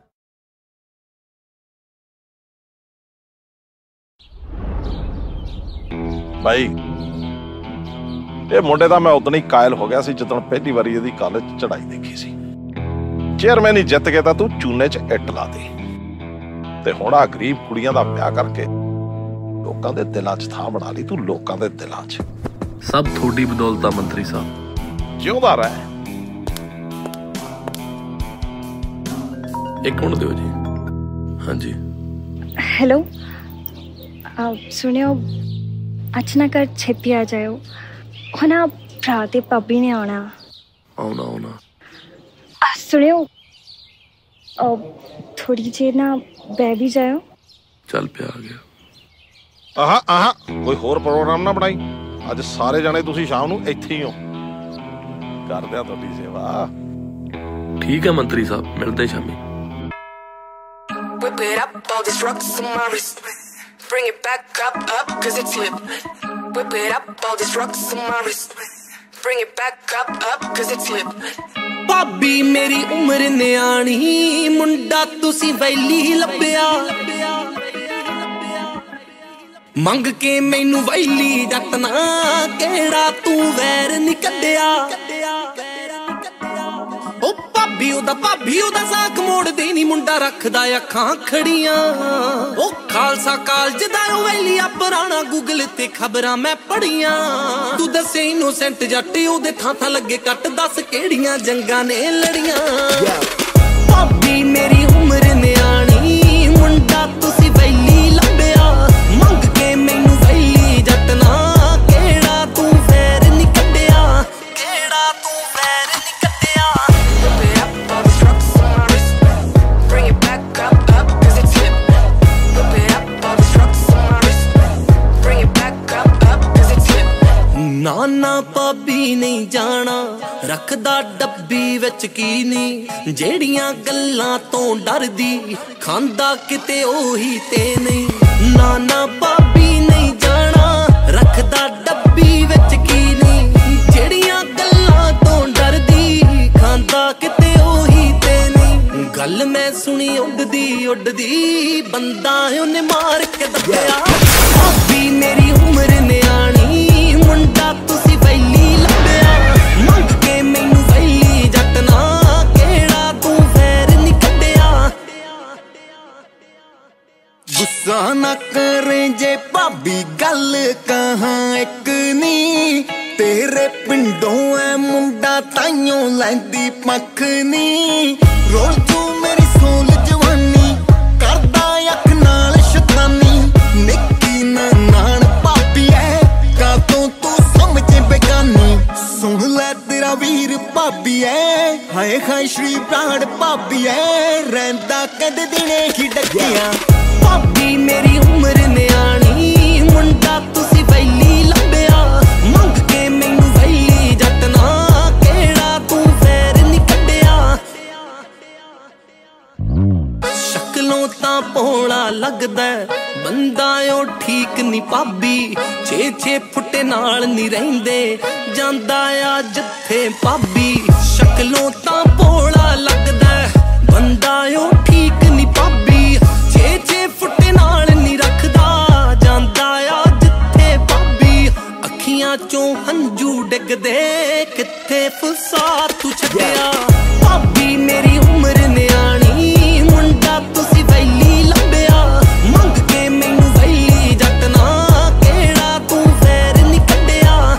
भाई ਇਹ ਮੁੰਡੇ ਦਾ ਮੈਂ ਉਦੋਂ ਹੀ ਕਾਇਲ ਹੋ ਗਿਆ ਸੀ ਜਦੋਂ ਪਹਿਲੀ ਵਾਰੀ ਇਹਦੀ ਕਾਲਜ ਚੜਾਈ ਦੇਖੀ ਸੀ ਚੇਅਰਮੈਨ ਹੀ ਜਿੱਤ ਕੇ ਤਾਂ ਤੂੰ ਚੂਨੇ 'ਚ ਇੱਟ ਲਾ ਦੇ ਤੇ ਹੁਣ ਆ ਗਰੀਬ ਕੁੜੀਆਂ ਦਾ ਵਿਆਹ ਕਰਕੇ ਲੋਕਾਂ ਦੇ ਦਿਲਾਂ 'ਚ ਥਾਂ ਬਣਾ ਲਈ ਤੂੰ ਲੋਕਾਂ ਦੇ ਦਿਲਾਂ 'ਚ ਸਭ ਤੁਹਾਡੀ ਬਦੌਲਤ ਆ ਮੰਤਰੀ ਸਾਹਿਬ ਜਿਉਂਦਾ ਰਹਿ ਇੱਕ ਮਿੰਟ ਦਿਓ ਜੀ ਹਾਂਜੀ हेलो सुनियो ਅੱਜ ਨਾ ਕਰ ਛੇਤੀ ਆ ਜਾਇਓ ਹੁਣ ਆ ਭਰਾ ਤੇ ਭਾਬੀ ਨੇ ਆਉਣਾ ਆਉਣਾ ਸੁਣਿਓ ਥੋੜੀ ਜਿਹੀ ਨਾ ਬਹਿ ਵੀ ਜਾਇਓ ਚੱਲ ਪਿਆ ਆ ਗਿਆ ਆਹਾ ਕੋਈ ਹੋਰ ਪ੍ਰੋਗਰਾਮ ਨਾ ਬਣਾਈ ਅੱਜ ਸਾਰੇ ਜਾਣੇ ਤੁਸੀਂ ਸ਼ਾਮ ਨੂੰ ਇੱਥੇ ਹੀ ਹੋ ਕਰਦੇ ਆ ਤੁਹਾਡੀ ਸੇਵਾ ਠੀਕ ਹੈ ਮੰਤਰੀ ਸਾਹਿਬ ਮਿਲਦੇ ਸ਼ਾਮੀ Whip it up, all these rocks on my wrist. Bring it back up, cause it's hip. Whip it up, all these rocks on my wrist. Bring it back up, cause it's hip. ਭਾਬੀ ਮੇਰੀ ਉਮਰ ਨਿਆਣੀ ਮੁੰਡਾ ਤੁਸੀਂ ਵੈਲੀ ਲੱਭਿਆ ਮੰਗ ਕੇ ਮੈਨੂੰ ਵੈਲੀ ਜੱਟ ਨਾ ਕਿਹੜਾ ਤੂੰ ਵੈਰ ਨੀ ਕੱਢਿਆ ਉਹ ਭਾਬੀ ਉਹਦਾ ਸਾਖ ਮੋੜਦੇ ਨੀ ਮੁੰਡਾ ਰੱਖਦਾ ਅੱਖਾਂ ਖੜੀਆਂ ਉਹ ਖਾਲਸਾ ਕਾਲਜ ਦਾ ਉਹ ਵੈਲੀਆ ਪੁਰਾਣਾ ਗੂਗਲ ਤੇ ਖਬਰਾਂ ਮੈਂ ਪੜੀਆਂ ਤੂੰ ਦੱਸੇ ਇਨੋਸੈਂਟ ਜੱਟ ਉਹਦੇ ਥਾਂ ਲੱਗੇ ਕੱਟ ਦੱਸ ਕਿਹੜੀਆਂ ਜੰਗਾਂ ਨੇ ਲੜੀਆਂ ਭਾਬੀ ਮੇਰੀ ਉਮਰ ਨਿਆਣੀ ਮੁੰਡਾ ਤੁਸੀਂ ਵੈਲੀ ਲੱਭਿਆ ਮੰਗ ਕੇ ਮੈਨੂੰ ਵੈਲੀ ਜੱਟ ਨਾ ਕਿਹੜਾ ਤੂੰ ਫੇਰ ਨੀ ਕੱਢਿਆ ਕਿਹੜਾ ਤੂੰ ਫੇਰ ਨੀ ਕੱਢਿਆ ਨਾ ਭਾਬੀ ਨਹੀਂ ਜਾਣਾ ਰੱਖਦਾ ਡੱਬੀ ਵਿੱਚ ਕੀ ਨਹੀਂ ਜਿਹੜੀਆਂ ਗੱਲਾਂ ਤੋਂ ਡਰਦੀ ਖਾਂਦਾ ਕਿਤੇ ਉਹੀ ਤੇ ਨਹੀਂ ਨਾ ਭਾਬੀ ਨਹੀਂ ਜਾਣਾ ਰੱਖਦਾ ਡੱਬੀ ਵਿੱਚ ਕੀ ਨਹੀਂ ਜਿਹੜੀਆਂ ਗੱਲਾਂ ਤੋਂ ਡਰਦੀ ਖਾਂਦਾ ਕਿਤੇ ਉਹੀ ਤੇ ਨਹੀਂ ਗੱਲ ਮੈਂ ਸੁਣੀ ਉੱਡਦੀ ਬੰਦਾ ਉਹਨੇ ਮਾਰ ਕੇ ਦੱਸਿਆ ਭਾਬੀ ਮੇਰੀ ਉਮਰ ਨਿਆਣੀ ਮੁੰਡਾ ਤੁਸੀਂ ਵੈਲੀ ਲੱਭਿਆ ਮੰਗ ਕੇ ਮੈਨੂੰ ਵੈਲੀ ਜੱਟ ਨਾ ਕਿਹੜਾ ਤੂੰ ਫੇਰ ਨੀ ਕੱਢਿਆ ਗੁੱਸਾ ਨਾ ਕਰੇ ਜੇ ਭਾਬੀ ਗੱਲ ਕਹਾਂ ਇੱਕ ਨੀ ਤੇਰੇ ਪਿੰਡੋਂ ਐ ਮੁੰਡਾ ਤਾਈਓ ਲੈਂਦੀ ਪੱਖ ਨੀ ਰੋਲ ਤੂੰ ਮੇਰੀ ਸੋਲ ਜਵਾਨੀ ਕਰਦਾ ਅੱਖ ਨਾਲ ਸ਼ੈਤਾਨੀ ਨਿੱਕੀ ਨਾਨ ਭਾਬੀ ਐ ਕਾਤੋਂ ਤੂੰ ਸਮਝੇ ਬੇਗਾਨੀ ਸੁਣ ਲੈ ਤੇਰਾ ਵੀਰ ਭਾਬੀ ਐ ਹਾਏ ਸ਼੍ਰੀ ਪ੍ਰਾਣ ਭਾਬੀ ਐ ਰਹਿੰਦਾ ਕਦੇ ਦਿਨੇ ਹੀ ਡੱਕਿਆ ਭਾਬੀ ਮੇਰੀ ਉਮਰ ਨਿਆਣੀ ਮੁੰਡਾ ਤੁਸੀਂ ਵੈਲੀ ਲੱਭਿਆ ਮੰਗ ਕੇ ਮੈਨੂੰ ਵੈਲੀ ਜੱਟ ਨਾ ਕਿਹੜਾ ਤੂੰ ਫੇਰ ਨੀ ਕੱਢਿਆ ਸ਼ਕਲੋਂ ਤਾਂ ਭੋਲਾ ਲੱਗਦਾ ਬੰਦਾ ਉਹ ਠੀਕ ਨੀ ਭਾਬੀ 6 ਫੁੱਟੇ ਨਾਲ ਨੀ ਰਹਿੰਦੇ ਜਾਂਦਾ ਆ ਜਿੱਥੇ ਭਾਬੀ ਸ਼ਕਲੋਂ ਤਾਂ ਭੋਲਾ ਲੱਗਦਾ ਬੰਦਾ ਉਹ ਠੀਕ ਨੀ ਭਾਬੀ 6 ਫੁੱਟੇ ਨਾਲ ਨੀ ਰੱਖਦਾ ਜਾਂਦਾ ਆ ਜਿੱਥੇ ਭਾਬੀ ਅੱਖੀਆਂ ਚੋਂ ਹੰਝੂ ਡਿੱਗਦੇ ਕਿੱਥੇ ਫਸਾ ਤੂੰ ਛੱਡਿਆ ਭਾਬੀ ਮੇਰੀ ਉਮਰ ਨਿਆਣੀ ਮੁੰਡਾ ਤੁਸੀਂ ਵੈਲੀ ਲੱਭਿਆ ਮੰਗ ਕੇ ਮੈਨੂੰ ਵੈਲੀ ਜੱਟ ਨਾ ਕਿਹੜਾ ਤੂੰ ਫੇਰ ਨੀ ਕੱਢਿਆ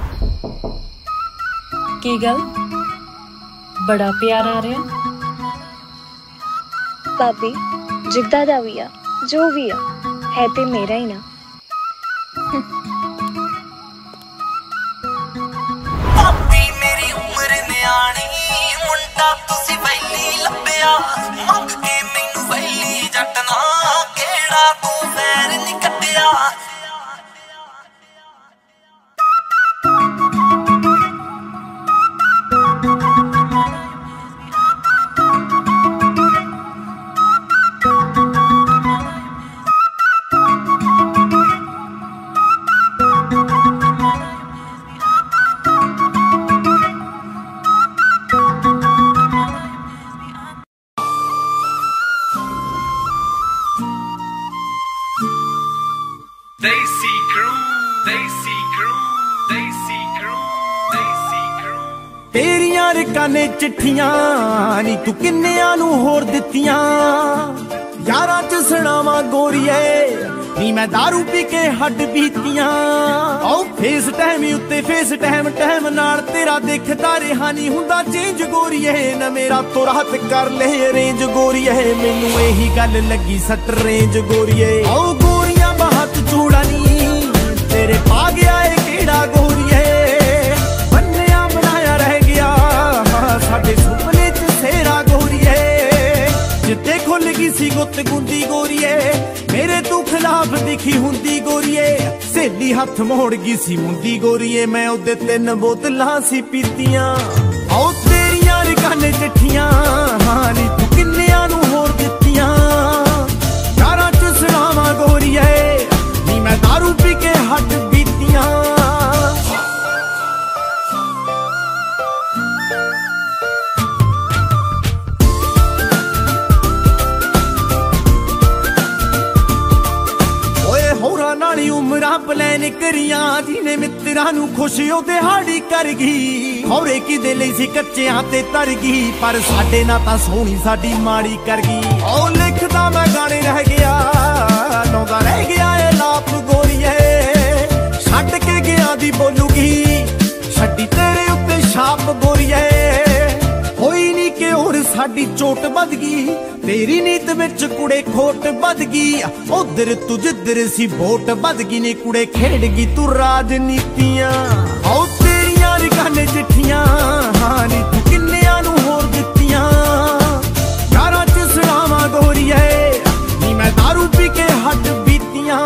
ਕੀ ਗੱਲ ਬੜਾ ਪਿਆਰ ਆ ਰਿਹਾ ਭਾਬੀ ਜਿੱਦਾਂ ਦਾ ਵੀ ਆ ਜੋ ਵੀ ਆ ਹੈ ਤੇ ਮੇਰਾ ਹੀ ਨਾ ਭਾਬੀ ਮੇਰੀ ਉਮਰ ਨਿਆਣੀ ਮੁੰਡਾ ਤੁਸੀਂ ਵੈਲੀ ਲੱਭਿਆ ਮੰਗ ਕੇ ਮੈਨੂੰ ਵੈਲੀ ਜੱਟ ਨਾ ਕਿਹੜਾ ਤੂੰ ਵੈਰ ਨੀ ਕੱਢਿਆ तेरियां रकाने चिट्ठियां नी तू किन्नियां नू होर दित्तियां यारां च सुणावां गोरीए नी मैं दारू पी के हड्ड बीतियां आओ फेस टाइम उत्ते फेस टाइम नाल तेरा देखदा रहा नी हुंदा चेंज गोरीए न मेरा तो रात कर ले अरेंज गोरीए मैनू यही गल लगी सट रेंज गोरीए आओ गोरियां बहुत चूड़ा नी तेरे पा गया है केड़ा गोरीए साडे सुपने च सेरा गोरीए जिते खुल गई सी गुत गुंदी गोरीए मेरे तू खिलाफ दिखी हुंदी गोरीए सहेली हथ मोड़ गई सी मुंदी गोरीए मैं ओदे 3 बोतलां सी पीतियां आओ तेरियां रकाने चिट्ठियां हां नी तू किन्नियां नू होर दित्तियां यारां च सुणावां गोरीए नी मैं दारू पी के हट बीतियां नाली उमरा प्लैन करिया जिने मित्रा नू खुश ओ दिहाड़ी कर गई खौरे किदे लई सी कच्चियां ते तर गई पर साडे ना तां सोहनी साडी माड़ी कर गई ओ लिखदा मैं गाने रह गया नौदा रह गया ए लाप गोरीए छड्ड के गया दी बोलूगी छड्डी तेरे उत्ते छाप गोरीए होई नी कि और साडी चोट बद गई तेरी नीत विच कुड़े खोट बद गई उधर तू जिधर सी वोट बद गई नी कुड़े खेड गई तू राजनीतियां आओ तेरियां रकाने चिट्ठियां हां नी तू किन्नियां नू होर दित्तियां यारां च सुणावां गोरीए नी मैं दारू पी के हट बीतियां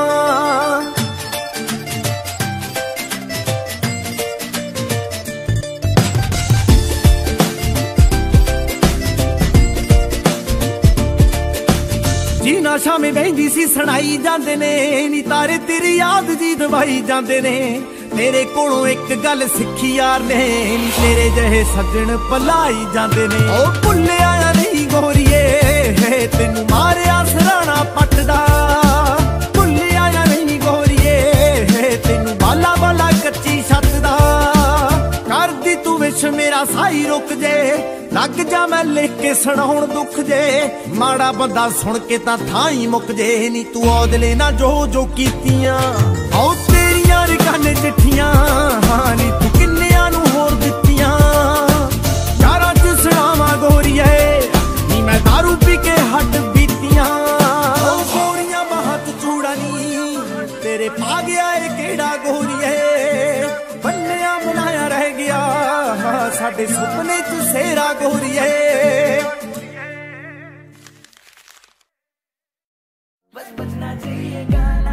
नशा में बहंदी सी सुनाई जाते ने नी तारे तेरी याद जी दवाई जाते ने तेरे कोलों एक गल सिखी यार ने नी तेरे जहे सज्जन भलाई जाते ने ओ भुल्लिया नहीं गोरीए तेनू मारिया सराणा पटदा भुल्लिया नहीं गोरीए तेनू बाला बाला कच्ची छत दा कर दी तू विच मेरा साई रुक जे लग जा मैं लिख के सुनाउण दुख जे माड़ा बंदा सुन के तां थां ही मुक जे नी तू औदले ना जो कीतियां आओ तेरियां रकाने चिट्ठियां हां नी तू किन्नियां नू होर दित्तियां यारां च सुणावां गोरीए नी मैं दारू पी के हट बीतियां ओ गोरियां बहुत चूड़ा नी तेरे पा गया ए केड़ा गोरीए बन्निया बनाया रह गया साडे सुपने च सेरा गोरीए बस बजना चाहिए गाना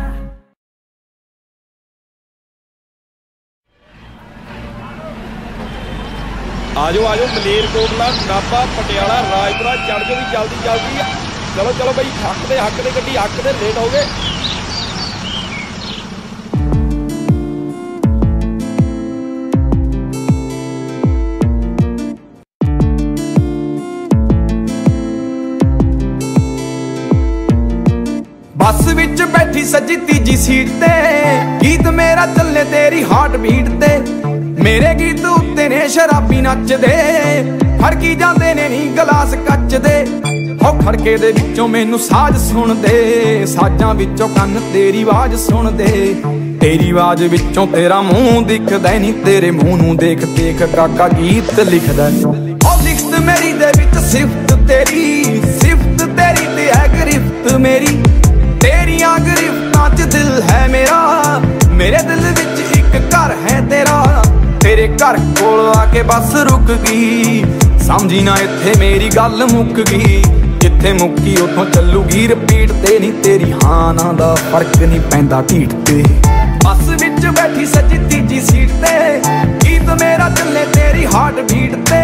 आजो मलेरकोटला नाभा पटियाला राजपुरा चढ़ जो भी जल्दी जल्दी चलो चलो भाई हक दे गड्डी हक दे लेट हो गए बस विच बैठी सजी तीजी सीट ते गीत मेरा चले तेरी हार्ट बीट ते मेरे गीत उत्ते ने शराबी नचदे खड़की जांदे ने नी गलास कच दे हो खड़के दे विचों मैनू साज सुन दे साजां विचों कन्न तेरी आवाज सुन दे तेरी आवाज विचों तेरा मुंह दिखदा नी तेरे मुंह नू देख देख काका गीत लिखदा ओ लिखत मेरी दे विच सिफत तेरी ते है गिरफ्त मेरी तेरियां गिरफ्तां च दिल है मेरा मेरे घर कोल आके बस रुक गई, समझी ना इत्थे मेरी गल मुक गई। जिथे मुक्की उथों चलूगी रिपीट ते, नी तेरी हाँ ना दा फर्क नहीं पैंदा ढीठ ते। बस विच बैठी सजी तीजी सीट ते, गीत मेरा चले तेरी हार्ट बीट ते।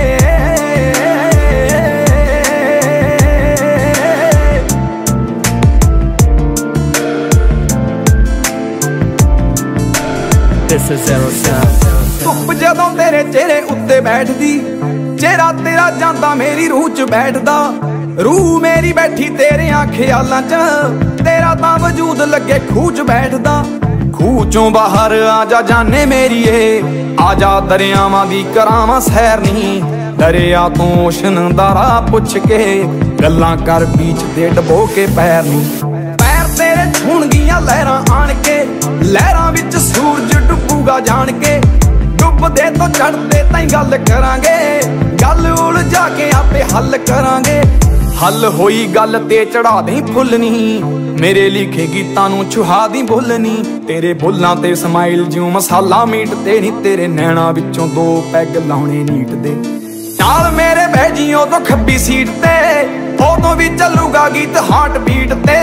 धुप जदों तेरे चेहरे उत्ते बैठदी, चेहरा तेरा जांदा मेरी रूह च बैठदा। रूह मेरी बैठी तेरे ख्यालां च, तेरा तां वजूद लगे खूह च बैठदा। खूह चों बाहर आजा जाने मेरीए, आजा दरियावां दी करावां सैर नी। दरिया तों ओशन दा राह पुछ के, गल्लां कर बीच दे डबो के पैर नी। पैर तेरे छूणगियां लहरां आण के, लहरां विच सूरज डुबूगा जान के। डुबदे तो चढ़दे ताईं गल करांगे, गल उलझा के आपे हल करांगे। हल होई गल ते चढ़ा दी फुल नी, मेरे लिखे गीतां नूं छुहा दी बुल नी। तेरे बुल्लां ते समाइल ज्यों मसाला मीट ते, नी तेरे नैणां विचों दो पैग लाउणे नीट दे। नाल मेरे बह जी उदों खब्बी सीट ते, उदों भी चलूगा गीत हार्ट बीट ते।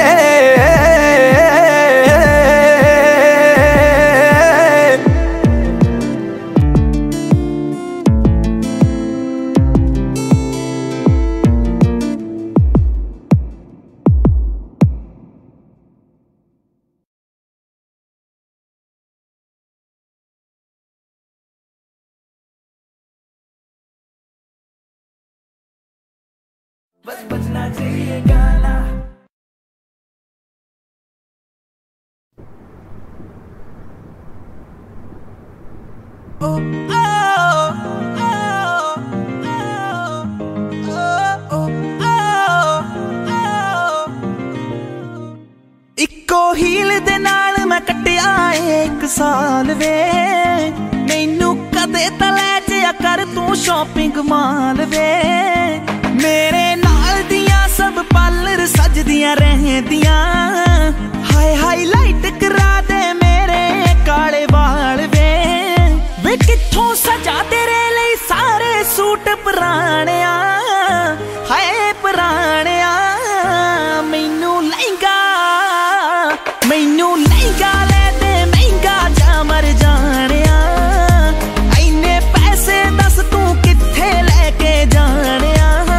बस बजना चाहिए गाना। ओ ओ इक्को हील दे नाल मैं कटिया 1 साल वे। मैनू कदे तले जिया कर तू शॉपिंग माल वे। मेरे नाल दियां सब पार्लर सजदियां रहदियां, हाय हाईलाइट करा दे मेरे काले वाल वे कित्थों सजा तेरे लिए सारे सूट पुराणिया, हाय पुराणिया। मैनू लहंगा ले दे महंगा जा मर जानिया। इन्ने पैसे दस तू कित्थे लेके जानिया।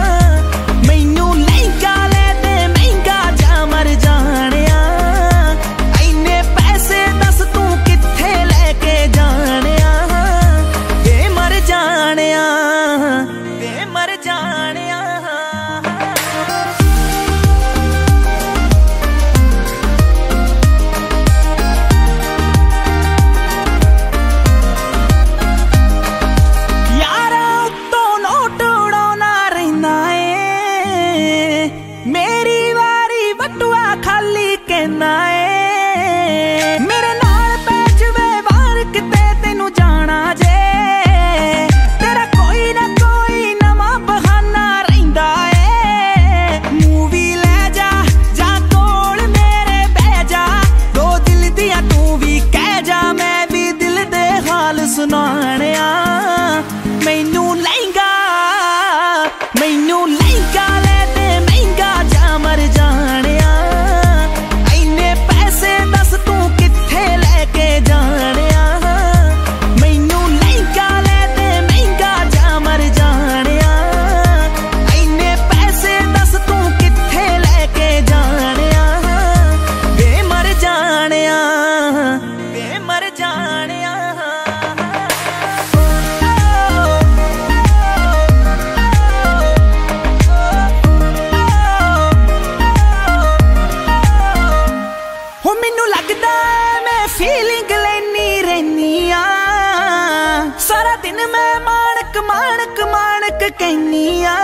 कहनिया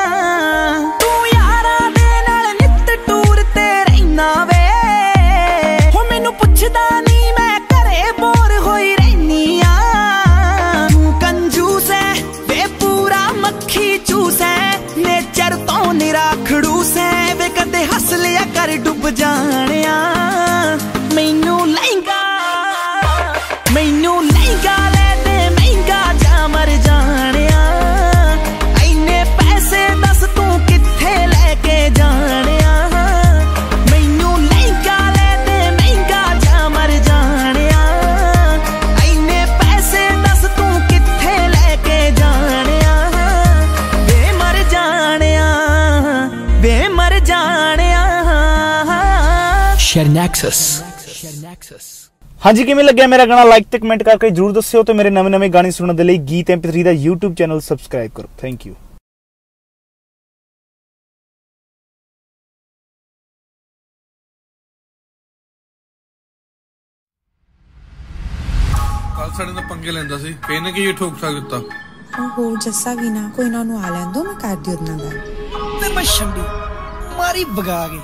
तू यारा दे नाल नित टूर ते रहना वे। हो मैनू पुछदा नहीं मैं घरे बोर होई रहनिया। तू कंजूस है वे पूरा मक्खी चूस है, नेचर तो निरा खड़ूस है वे कदे हस लिया कर डुब जानिया। मैनू लहंगा ले दे महंगा Nexus। हाँ जी, किवें लग्या मेरा गाना लाइक ते कमेंट करके जरूर दस्सिओ ते मेरे नवे नवे गाने सुनने दे लई गीत MP3 दा YouTube चैनल सबसक्राइब करो। Thank you. ਕੱਲ ਸਾਡੇ ਨਾਲ ਪੰਗੇ ਲੈਂਦਾ ਸੀ, ਇਹਨੇ ਕੀ ਠੋਕ ਠਾਕ ਦਿੱਤਾ। ਓਹੋ ਜੱਸਾ ਵੀ ਨਾ, ਕੋਈ ਨਾ ਨੂੰ ਆ ਲੈਣ ਦੋ, ਮੈਂ ਕਰਦੀ ਉਹਦੇ ਨਾਲ ਗੱਲ। ਤੇ ਮੈਂ ਛੰਡੀ ਮਾਰੀ ਵਗਾ ਕੇ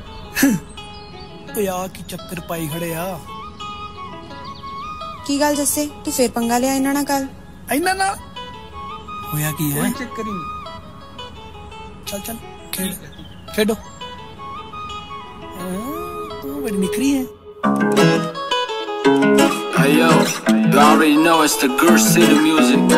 ਓਏ ਆ ਕੀ ਚੱਕਰ ਪਾਈ ਖੜੇ ਆ। ਕੀ ਗੱਲ ਜੱਸੇ, ਤੂੰ ਫੇਰ ਪੰਗਾ ਲਿਆ ਇਹਨਾਂ ਨਾਲ? ਕੱਲ ਇਹਨਾਂ ਨਾਲ ਹੋਇਆ ਕੀ ਹੈ? ਚੱਕਰ ਹੀ ਚੱਲ ਚੱਲ ਖੇਡੋ। ਤੂੰ ਬੜੀ ਨਿਕਰੀ ਹੈ। Hey yo, you already know it's the Girl City music.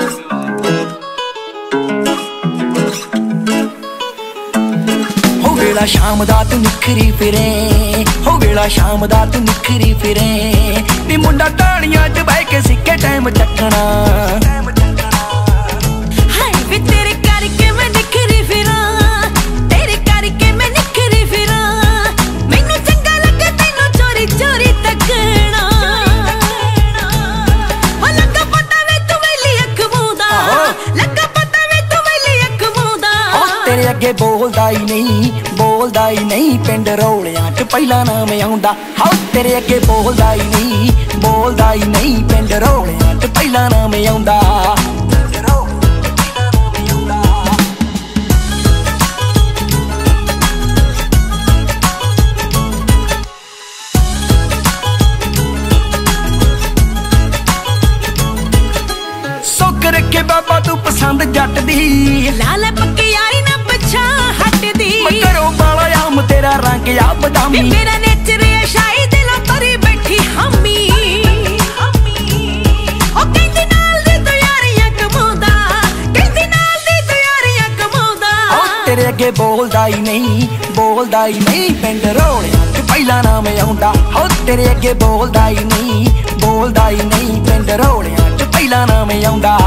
ਹੋ ਵੇਲਾ ਸ਼ਾਮ ਦਾ ਤੂੰ ਨਿਖਰੀ ਫਿਰੇ, ਹੋ ਵੇਲਾ ਸ਼ਾਮ ਦਾ ਤੂੰ ਨਿਖਰੀ ਫਿਰੇ, ਨੀ ਮੁੰਡਾ ਟਾਣੀਆਂ 'ਚ ਬਹਿ ਕੇ ਸਿੱਕੇ ਟਾਈਮ ਚੱਕਣਾ। ਹਾਏ ਵੇ ਤੇਰੇ ਕਰਕੇ ਮੈਂ ਨਿਖਰੀ ਫਿਰਾਂ, ਤੇਰੇ ਕਰਕੇ ਮੈਂ ਨਿਖਰੀ ਫਿਰਾਂ, ਮੈਨੂੰ ਚੰਗਾ ਲੱਗੇ ਤੈਨੂੰ ਚੋਰੀ ਚੋਰੀ ਤੱਕਣਾ। ਹੋ ਲੱਗਾ ਪਤਾ ਵੇ ਤੂੰ ਵੇਲੀ ਅੱਖ ਮੂੰਦਾ, ਲੱਗਾ ਪਤਾ ਵੇ ਤੂੰ ਵੇਲੀ ਅੱਖ ਮੂੰਦਾ। ਤੇਰੇ ਅੱਗੇ ਬੋਲਦਾ ਹੀ ਨਹੀਂ ਪਿੰਡ ਰੌਲਿਆਂ 'ਚ ਪਹਿਲਾਂ ਨਾਮ ਆਉਂਦਾ। ਹਾਂ ਤੇਰੇ ਅੱਗੇ ਬੋਲਦਾ ਹੀ ਨਹੀਂ ਪਿੰਡ ਰੌਲਿਆਂ 'ਚ ਪਹਿਲਾਂ ਨਾਮ ਆਉਂਦਾ। ਸੁੱਕ ਰੱਖੇ ਬਾਬਾ ਤੂੰ ਪਸੰਦ ਜੱਟ ਦੀ, ਲਾਲ ਪੱਕੀ ਯਾਰੀ ਨਾ ਪਛਾਂ ਹਟਦੀ। ਮੈਂ ਘਰੋਂ ਬਾਲਾ ਆਮ ਤੇਰਾ ਰੰਗ ਆ ਬਦਾਮੀ, ਮੇਰਾ ਨੇਚਰ ਹੈ ਸ਼ਾਇਦ ਦਿਲੋਂ ਭਰੀ ਬੈਠੀ ਹਾਮੀ। ਉਹ ਕਹਿੰਦੀ ਨਾਲ ਦੀ ਤੂੰ ਯਾਰੀਆਂ ਕਮਾਉਂਦਾ, ਕਹਿੰਦੀ ਨਾਲ ਦੀ ਤੂੰ ਯਾਰੀਆਂ ਕਮਾਉਂਦਾ। ਤੇਰੇ ਅੱਗੇ ਬੋਲਦਾ ਹੀ ਨਹੀਂ ਪਿੰਡ ਰੌਲਿਆਂ 'ਚ ਪਹਿਲਾਂ ਨਾਮ ਆਉਂਦਾ। ਹੋ ਤੇਰੇ ਅੱਗੇ ਬੋਲਦਾ ਹੀ ਨਹੀਂ ਪਿੰਡ ਰੌਲਿਆਂ 'ਚ ਪਹਿਲਾਂ ਨਾਮ ਆਉਂਦਾ।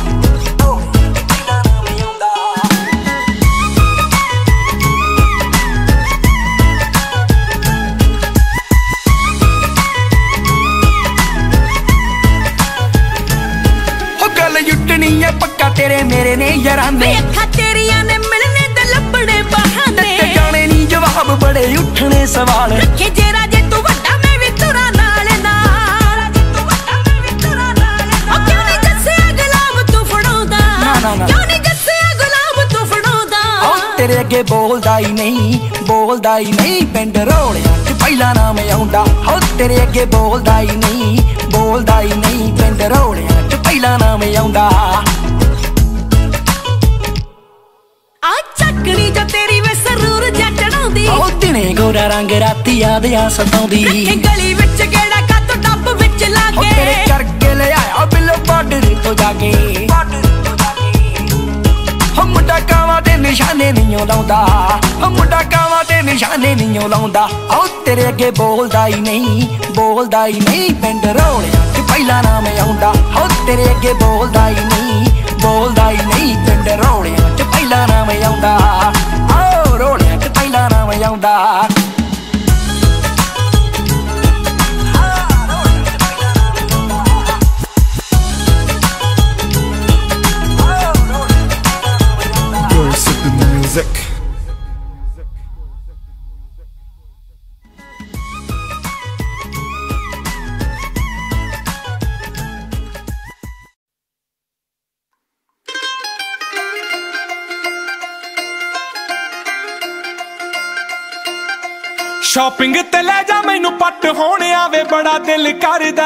ਯੁੱਟਣੀ ਐ ਪੱਕਾ ਤੇਰੇ ਮੇਰੇ ਨੇ ਯਾਰਾਨੇ, ਵੇ ਅੱਖਾਂ ਤੇਰੀਆਂ ਨੇ ਮਿਲਣੇ ਤੇ ਲੱਭਣੇ ਬਹਾਨੇ। ਤੇ ਜਾਣੇ ਨਹੀਂ ਜਵਾਬ ਬੜੇ ਉੱਠਣੇ ਸਵਾਲ, ਰੱਖੇ ਜੇਰਾ ਜੇ ਤੂੰ ਵੱਡਾ ਮੈਂ ਵੀ ਤੁਰਾਂ ਨਾਲ ਨਾਲ। ਉਹ ਕਿਉਂ ਨਹੀਂ ਜੱਸਿਆ ਗੁਲਾਬ ਤੂੰ ਫੜਾਉਂਦਾ, ਕਿਉਂ ਨਹੀਂ ਜੱਸਿਆ ਗੁਲਾਬ ਤੂੰ ਫੜਾਉਂਦਾ। ਤੇਰੇ ਅੱਗੇ ਬੋਲਦਾ ਹੀ ਨਹੀਂ ਪਿੰਡ ਰੌਲਿਆਂ 'ਚ ਪਹਿਲਾਂ ਨਾਮ ਆਉਂਦਾ। ਹੋ ਤੇਰੇ ਅੱਗੇ ਬੋਲਦਾ ਹੀ ਨਹੀਂ ਪਿੰਡ ਰੌਲਿਆਂ 'ਚ ਪਹਿਲਾਂ ਨਾਮ ਆਉਂਦਾ। ਆ ਚੱਕਣੀ ਜੋ ਤੇਰੀ ਵੇ ਸਰੂਰ ਜੱਟਣਾਉਂਦੀ, ਉਹ ਦਿਨੇ ਗੋਰਾ ਰੰਗ ਰਾਤੀ ਯਾਦ ਆ ਸਤਾਉਂਦੀ। ਰੱਖੇ ਗਲੀ ਵਿੱਚ ਗੇੜਾ ਕੱਤ ਡੱਬ ਵਿੱਚ ਲਾ ਕੇ, ਤੇਰੇ ਕਰਕੇ ਲੈ ਆਇਆ ਬਿੱਲੋ ਬਾਰਡਰ ਤੋਂ ਜਾ ਕੇ। ਮੁੰਡਾ ਕਾਵਾਂ ਦੇ ਨਿਸ਼ਾਨੇ ਨਹੀਂ ਲਾਉਂਦਾ, ਮੁੰਡਾ ਕਾਵਾਂ ਦੇ ਨਿਸ਼ਾਨੇ ਨਹੀਂ ਲਾਉਂਦਾ। ਉਹ ਤੇਰੇ ਅੱਗੇ ਬੋਲਦਾ ਹੀ ਨਹੀਂ ਪਿੰਡ ਰੌਲਿਆਂ 'ਚ ਪਹਿਲਾਂ ਨਾਮ ਆਉਂਦਾ। ਉਹ ਤੇਰੇ ਅੱਗੇ ਬੋਲਦਾ ਹੀ ਨਹੀਂ ਪਿੰਡ ਰੌਲਿਆਂ 'ਚ ਪਹਿਲਾਂ ਨਾਮ ਆਉਂਦਾ। ਓ ਰੌਲਿਆਂ 'ਚ ਪਹਿਲਾਂ ਨਾਮ ਆਉਂਦਾ। Music. ਸ਼ਾਪਿੰਗ ਤੇ ਲੈ ਜਾ ਮੈਨੂੰ ਪੱਟ ਹੋਣ ਆਵੇ ਬੜਾ ਦਿਲ ਕਰਦਾ।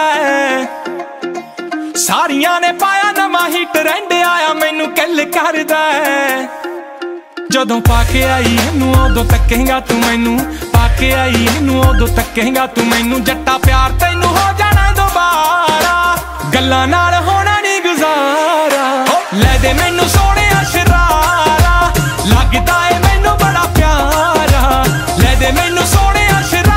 ਸਾਰੀਆਂ ਨੇ ਪਾਇਆ ਨਵਾਂ ਹੀ ਟ੍ਰੈਂਡ ਆਇਆ ਮੈਨੂੰ ਕਿੱਲ ਕਰਦਾ। ਜਦੋਂ ਪਾ ਕੇ ਆਈ ਇਹਨੂੰ ਉਦੋਂ ਤੱਕੇਂਗਾ ਤੂੰ ਮੈਨੂੰ, ਪਾ ਕੇ ਆਈ ਇਹਨੂੰ ਉਦੋਂ ਤੱਕੇਂਗਾ ਤੂੰ ਮੈਨੂੰ। ਜੱਟਾ ਪਿਆਰ ਤੈਨੂੰ ਹੋ ਜਾਣਾ ਦੁਬਾਰਾ, ਗੱਲਾਂ ਨਾਲ ਹੋਣਾ ਨਹੀਂ ਗੁਜ਼ਾਰਾ। ਲੈ ਦੇ ਮੈਨੂੰ ਸੋਹਣਿਆ ਸ਼ਰਾਰਾ, ਲੱਗਦਾ ਏ ਮੈਨੂੰ ਬੜਾ ਪਿਆਰਾ। ਲੈ ਦੇ ਮੈਨੂੰ ਸੋਹਣਿਆ ਸ਼ਰਾਰਾ।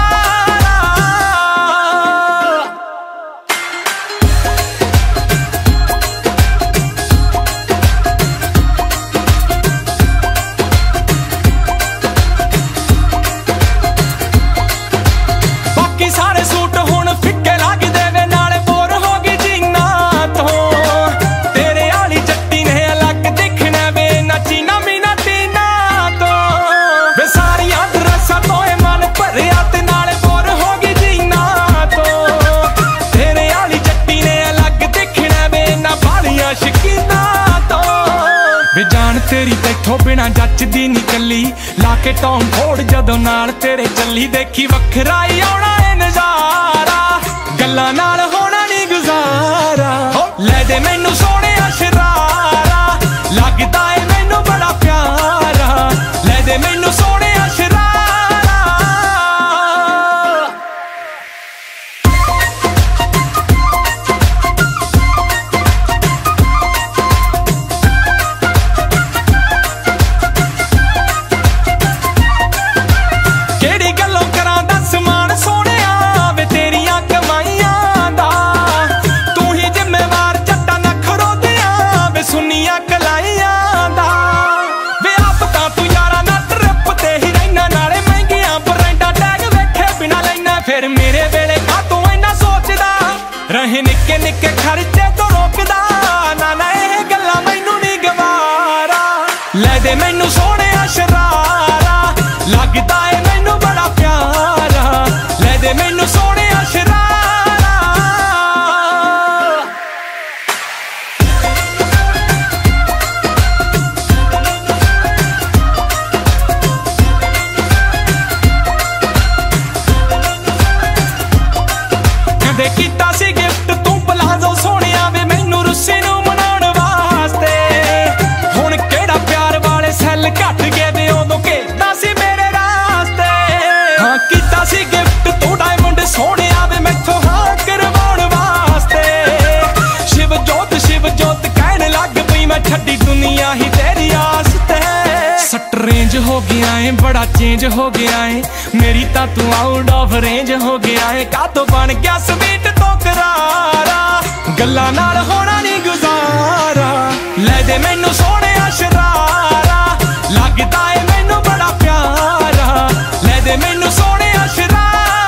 ना जचदी नी कली लाके टॉम फोड़ जदों नाल तेरे चली देखी वखरा ही आउणा है नजारा गल्लां नाल होना नी गुजारा ले दे मैनू सोहणिया शरारा लगदा है मैनू बड़ा प्यारा ले दे मैनू सोहणिया शरारा फिर मेरे वेले का तू इन्ना सोचदा रहे निक्के निक्के खर्चे तो रोकदा ना ना ये गल्लां मैनू नहीं गवारा ले दे मैनू सोहणिया शरारा लगदा है मैनू बड़ा प्यारा ले दे मैनू सोहणिया शरारा कीता सी गिफ्ट तू पलाजो सोहणिया वे मैनू रुस्सी नू मनाउण वास्ते हुण केड़ा प्यार वाले सैल घट गए वे उदों घेरदा सी मेरे रास्ते हाँ कीता सी गिफ्ट तू डायमंड सोहणिया वे मैथों हाँ करवाउण वास्ते शिव जोत कहण लग पई मैं छड्डी दुनिया ही तेरी आस ते सट रेंज हो गया है बड़ा चेंज हो गया है मेरी ता तू आउट ऑफ रेंज हो गया है का तो बन गया स्वीट तो करारा गल्लां नाल होना नहीं गुजारा ले दे मैनू सोहणिया शरारा लगदा है मैनू बड़ा प्यारा ले दे मैनू सोहणिया शरारा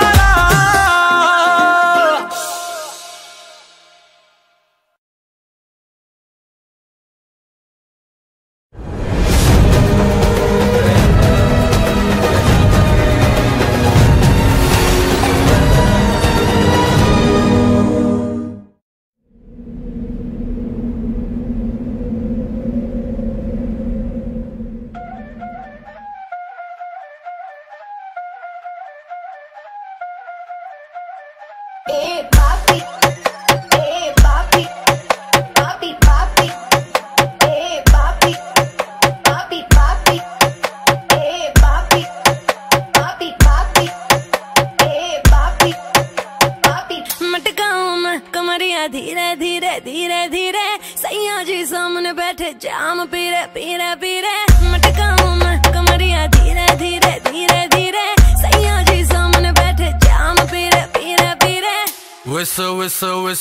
धीरे धीरे धीरे धीरे सैया जी सामने बैठे जाम पीरे पीरे पीरे मटकाऊं मैं कमरिया धीरे धीरे धीरे धीरे सैया जी सामने बैठे जाम पीरे पीरे पीरे विस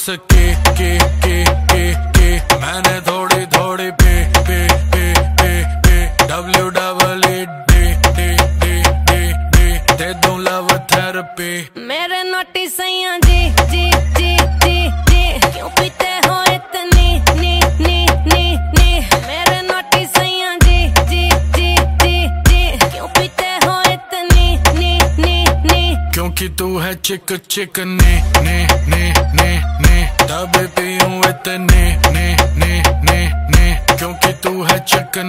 के मैंने थोड़ी थोड़ी पे दे दूं लव थेरेपी मेरे नोटी सैया जी जी जी जी जी क्यों पीते हो इतनी नी नी नी नी मेरे नोटी सैया जी जी जी जी जी क्यों पीते हो इतनी नी नी नी क्योंकि तू है चिक ने तब पीऊं इतने ने क्योंकि तू है चिक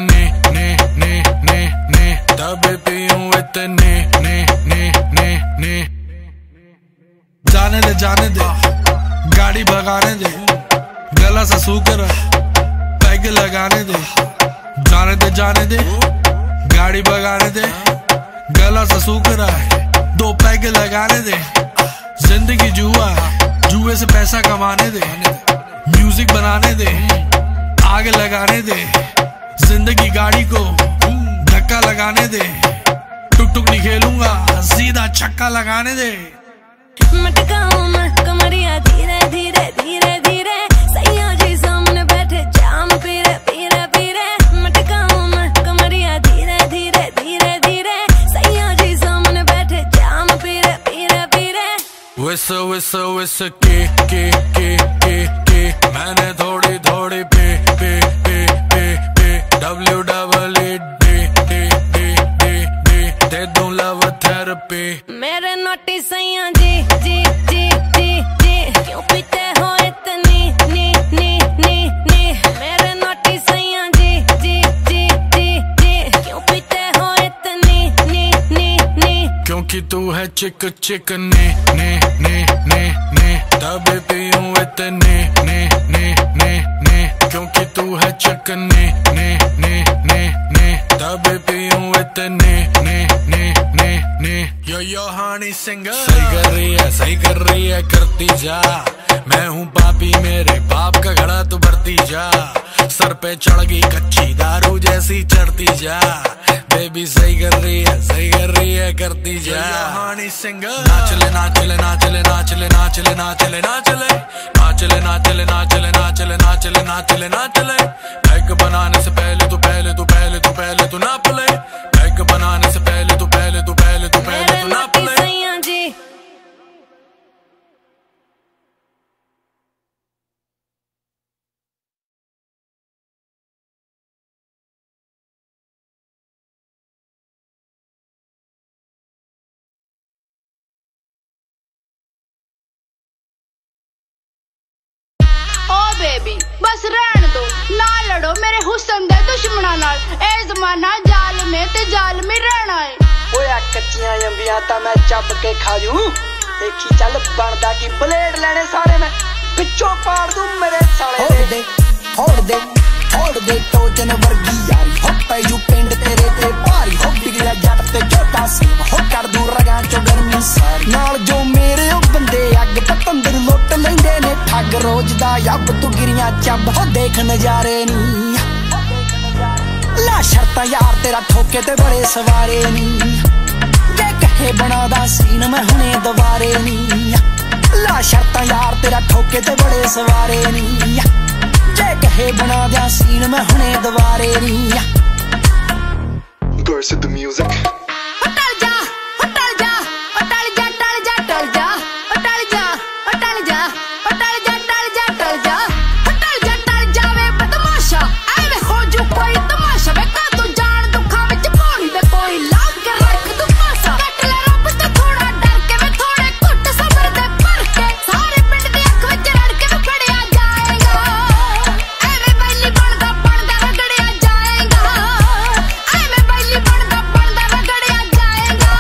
ने तब पीऊं इतने ने जाने दे गाड़ी भगाने दे गला सा सूकर पैग लगाने दे जाने दे गाड़ी भगाने दे गला सा सूकर दो पैग लगाने दे जिंदगी जुए से पैसा कमाने दे म्यूजिक बनाने दे आग लगाने दे जिंदगी गाड़ी को धक्का लगाने दे टुक नहीं खेलूंगा सीधा छक्का लगाने दे मटकाऊं मैं कमरिया धीरे धीरे धीरे धीरे सैया जी सामने बैठे जाम पीरे पीरे पीरे मटकाऊं मैं कमरिया धीरे धीरे धीरे धीरे सैया जी सामने बैठे जाम पीरे पीरे पीरे विस के मैंने थोड़ी थोड़ी पे दे दूं लव थेरेपी मेरे नोटी सैया जी जी जी जी जी क्यों पीते हो इतनी नी नी नी नी मेरे नोटी सैया जी जी जी जी जी तू है चिक चिक ने ने ने ने ने तब पीऊं इतने ने ने ने ने क्योंकि तू है चिक ने ने ने ने ने तब पीऊं इतने ने ने ने ने यो हानी सिंगर सही कर रही है करती जा। मैं हूँ पापी मेरे बाप का घड़ा तू भरती जा। सर पे चढ़ गई कच्ची दारू जैसी चढ़ती जा। बेबी सही कर रही है करती जा। हानी सिंगर नाचले नाचले नाचले नाचले नाचले नाचले नाचले नाचले नाचले नाचले नाचले नाचले नाचले नाचले पैक बनाने से पहले तू नाप ले। पैक बनाने से पहले तू नाप ले। बेबी बस रहन दो ना लड़ो मेरे हुस्न दे दुश्मना नाल। ए जमाना जालमे ते जालमी रहना है। ओए कच्चियां अंबियां ता मैं चब के खाजू। देखी चल बनदा की ब्लेड लेने सारे मैं पिछों पाड़ दूं मेरे साले। फोड़ दे टोजन वर्गी यारी हो पैजू पिंड तेरे ते भारी हो बिगड़ा जट ते छोटा सीम हो कर दूं रगां चो गर्मी सारी। नाल जो मेरे ओ बंदे अग पतंदर लुट लैंदे ने ठग रोज दा यब तू गिरियां चब हो देख नजारे नी। ला शर्तां यार तेरा ठोके ते बड़े सवारे नी। जे कहे बनादा सीन मैं हुणे दोबारे नी। ला शर्तां यार तेरा ठोके ते बड़े सवारे नी। जे कहे बना दिया सीन मैं हुणे दोबारे नी। Burst of the music. टल जा टल जा टल जा टल जा टल जा टल जा टल जा टल जा टल जा टल जा टल जा टल जा वे बदमाशा ऐवे हो जो कोई तमाशा वे का तू जान दुखा विच पानी वे कोई लाग के रख तू पासा। कट ले रब ते थोड़ा डर के वे थोड़े घुट सबर दे भर के सारे पिंड दी अख विच रड़ के वे फड़िया जाएगा। ऐवे बैली बनदा रगड़िया जाएगा। ऐवे बैली बनदा रगड़िया जाएगा।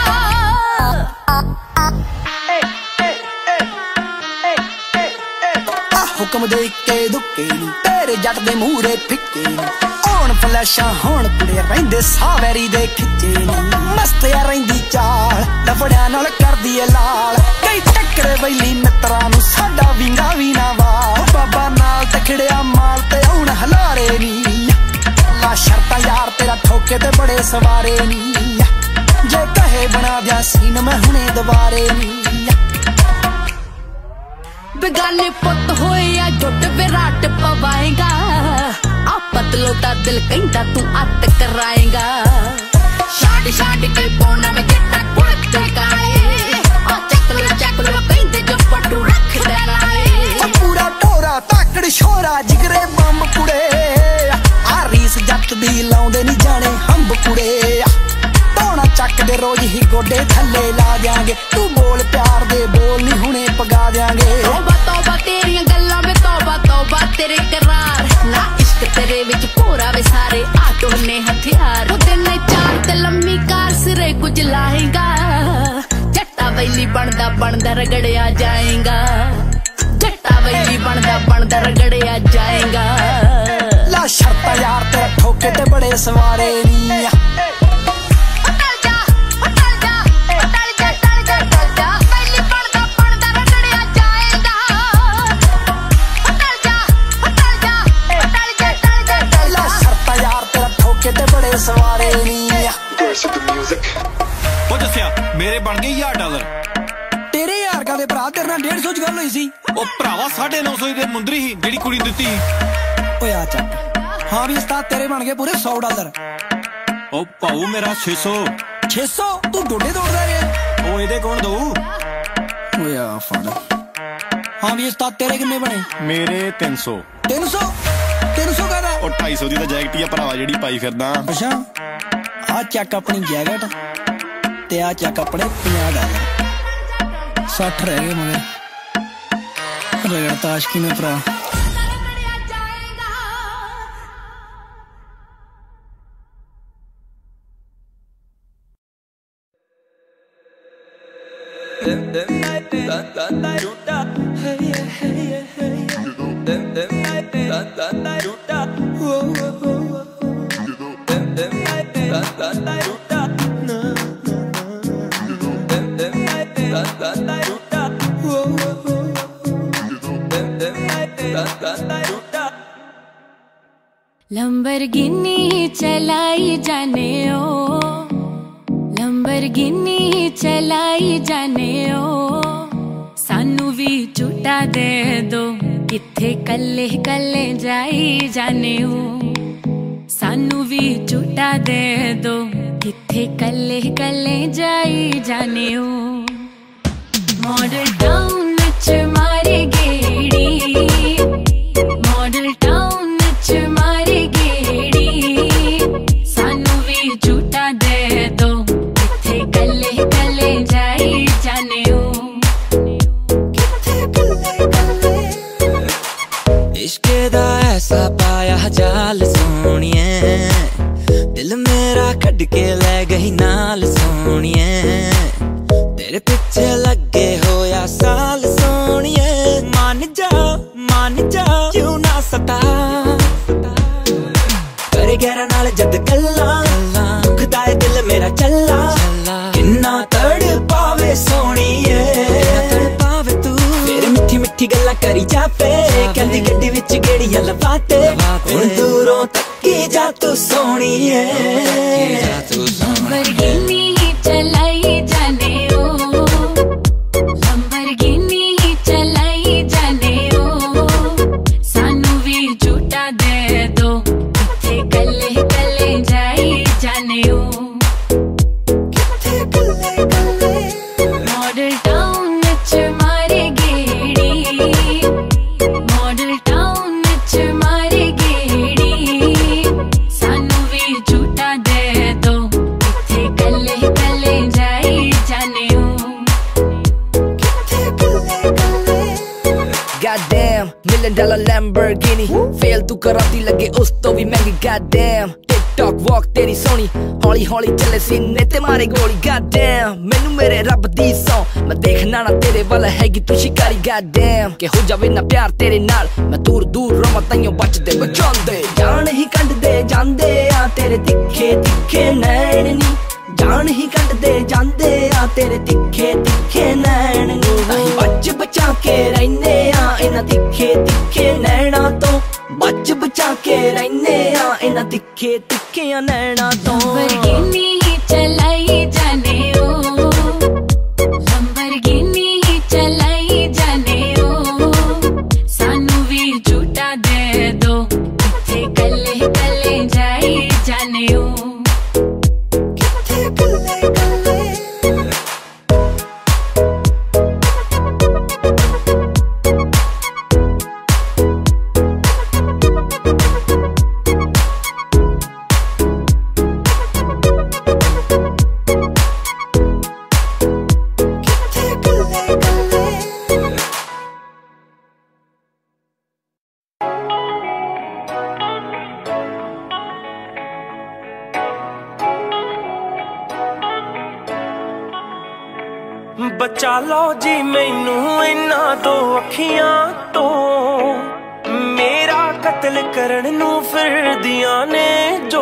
हुक्म दे के दुक्के नी तेरे जट दे मूरे फिक्के नी। होण फलैशां होण कुड़े रहिंदे सावैरी दे खिच्चे नी। मस्त या रहिंदी चाल लफड़ियां नाल करदी ए लाल। कई टक्करे बैली मित्रां नूं साडा विंगा वी ना वाल। बाबा नाल तखड़िया माल ते हुण हलारे नी। ला शर्तां यार तेरा ठोके ते बड़े सवारे नी। जे कहे बना दिया सीन मैं हुणे दोबारे नी। बेगाने पुत होए या जुट विराट पवाएगा। आ पतलोटा दिल कहता तू अत कराएगा। छाड़ के पौना में जट्टा कुड़त काले। आ चकलो कहते जो पटू रख दे। पूरा टोरा ताकड़ छोरा जिगरे बम कुड़े। आ रीस जट दी लाउंदे नी जाने हंब कुड़े। टोना चक दे रोज ही गोडे थल्ले ला जाएंगे। तू बोल प्यार दे बोल नी हुणे पगा देंगे। तौबा तेरियां गल्लां में तौबा तेरे करार ना इश्क तेरे विच पूरा वे सारे आटो ने हथियार। दिन चार ते लम्मी कार सिरे कुछ लाएगा। जट्टा वैली बनदा रगड़िया जाएगा। जट्टा वैली बनदा रगड़िया जाएगा। ला शर्ता यार तेरा ठोके ते बड़े सवारे नी। सवारे मेरे बन गए $1000। तेरे यार का दे भरा तेरे नाल 150 च गल होई सी। ओ भरावा 950 दे मुंदरी ही जेड़ी कुड़ी दित्ती। ओए आ चक हां भी उस्ताद तेरे बन गए पूरे $100। ओ पाऊ मेरा 600 तू डोडे दौड़दा रे। ओ एदे कौन दऊ? ओए आ फड़। हां भी उस्ताद तेरे किन्ने बने? मेरे 300 का दा। ओ 250 दी ता जैकेट ही भरावा जेड़ी पाई फिरदा। अच्छा आ चक अपनी जैकेट ते आ चक अपने $50। 60 रह गए मगर रगड़ता आशिकी ने भरा। लंबरगिनी चलाई जाने ओ, लंबरगिनी चलाई जाने ओ, सानू भी झूठा दे दो किथे कल्ले कल्ले जाई जाने ओ, सानू भी झूठा दे दो किथे कल्ले कल्ले जाई जाने ओ। मॉडल टाउन च मारे गेड़ी, मॉडल टाउन च मारे गेड़ी, सानू भी झूठा दे दो किथे कल्ले कल्ले जाई जाने ओ। इश्क दा ऐसा पाया जाल सोनिए, दिल मेरा कट के ले गई नाल सोनिए, तेरे पीछे लगे होया साल सोनिए, मान जा क्यों ना सता, करे गहरा नाल जद गल्ला, दुखदा है दिल मेरा चला, किन्ना तड़ पावे सोनिए, तड़पावे तू मेरे मिठी मिठी गल्ला करी जावे, कहंदी गड्डी विच गेड़ियां लवाते, हुण दूरों तक्की जा तू सोनिए, लंबरगिनी चलाई जाने ओ, लंबरगिनी चलाई जाने ओ, सानू भी झूठा दे दो किथे कल्ले कल्ले जाई जाने ओ। मॉडल टाउन च मारे गेड़ी, मॉडल टाउन च मारे गेड़ी, सानू भी झूठा दे दो किथे कल्ले कल्ले जाई जाने ओ। Goddamn, $1 million Lamborghini, fail तू कराती लगे उस तो भी महंगी, goddamn, TikTok walk तेरी सोनी, हौली हौली चले सीने ते मारे गोली, goddamn, मैनू मेरे रब दी सौ, मैं देखना ना तेरे वाला हैगी तू शिकारी, goddamn, के हो जावे ना प्यार तेरे नाल, मैं दूर दूर रोवां ताइयों बचदे बचांदे, जान ही कंडदे जांदे आ तेरे तिखे तिखे नैन नी, जान ही कंडदे जांदे आ तेरे तिखे तिखे नैन नी, अहीं बच बचा के रहने आ इन्हां तिखे तिखे नैना तो, बच बचा के रहने आ इन्हां तिखे तिखे नैना तो। लंबरगिनी चलाई जाने ओ, लंबरगिनी चलाई जाने ओ, सानू भी झूठा दे दो किथे कल्ले कल्ले जाई जाने ओ। बचा लो जी मैनू इन्हां दो अखियां तो, मेरा कत्ल करन नू फिरदियां ने जो,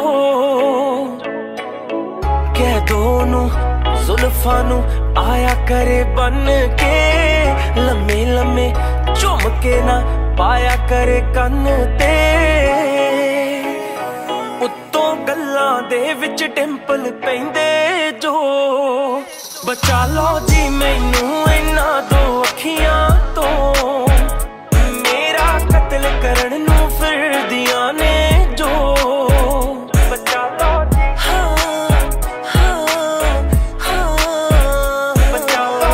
कह दो नू जुल्फां नू आया करे बन के, लम्मे लम्मे झुम के ना पाया करे कन ते, उत्तों गल्लां दे विच डिंपल पैंदे जो, बचा लो जी मैनू इन्हां दो अखियां तो, मेरा कत्ल करन नू फिरदियां ने जो, बचा लो जी बचा लो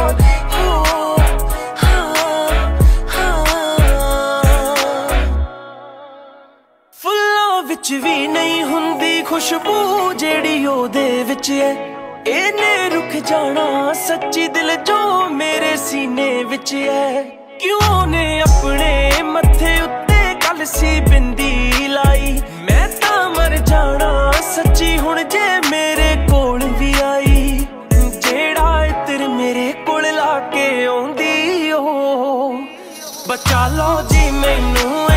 फुल्लां विच भी नहीं हुंदी खुशबू जेड़ी ओदे विच है, इन्हें रुक जाना सच्ची दिल जो मेरे सीने विच है, क्यों ने अपने मत्थे उत्ते कलसी बिंदी लाई, मैं तां मर जाना सच्ची हुण जे मेरे कोल भी आई, जेड़ा इत्र मेरे कोल लाके आउंदी ओ, बचा लो जी मैनू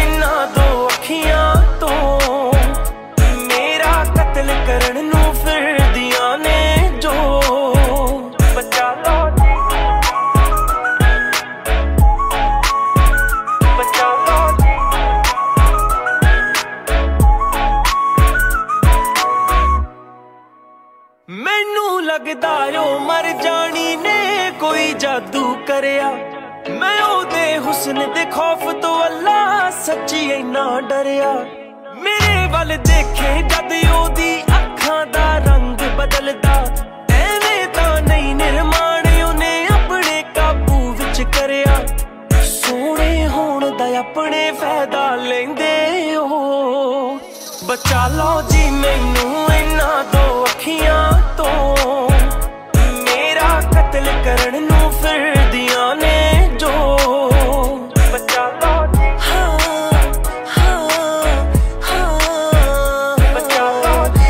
लगदा ओ मर जानी ने कोई जादू करया मैं ओदे हुस्न दे खौफ तो अल्लाह सच्ची इन्ना डरया मेरे वल देखे जद ओदी अखां दा रंग बदलदा एवें तां नहीं निर्माण ओने अपने काबू विच करया सोहणे होण दा अपने फायदा लैंदे ओ बचा लो जी मैनू इन्ना दो अखियां तो मेरा कत्ल करन नू फिरदियां ने जो बचा लो जी बचा लो जी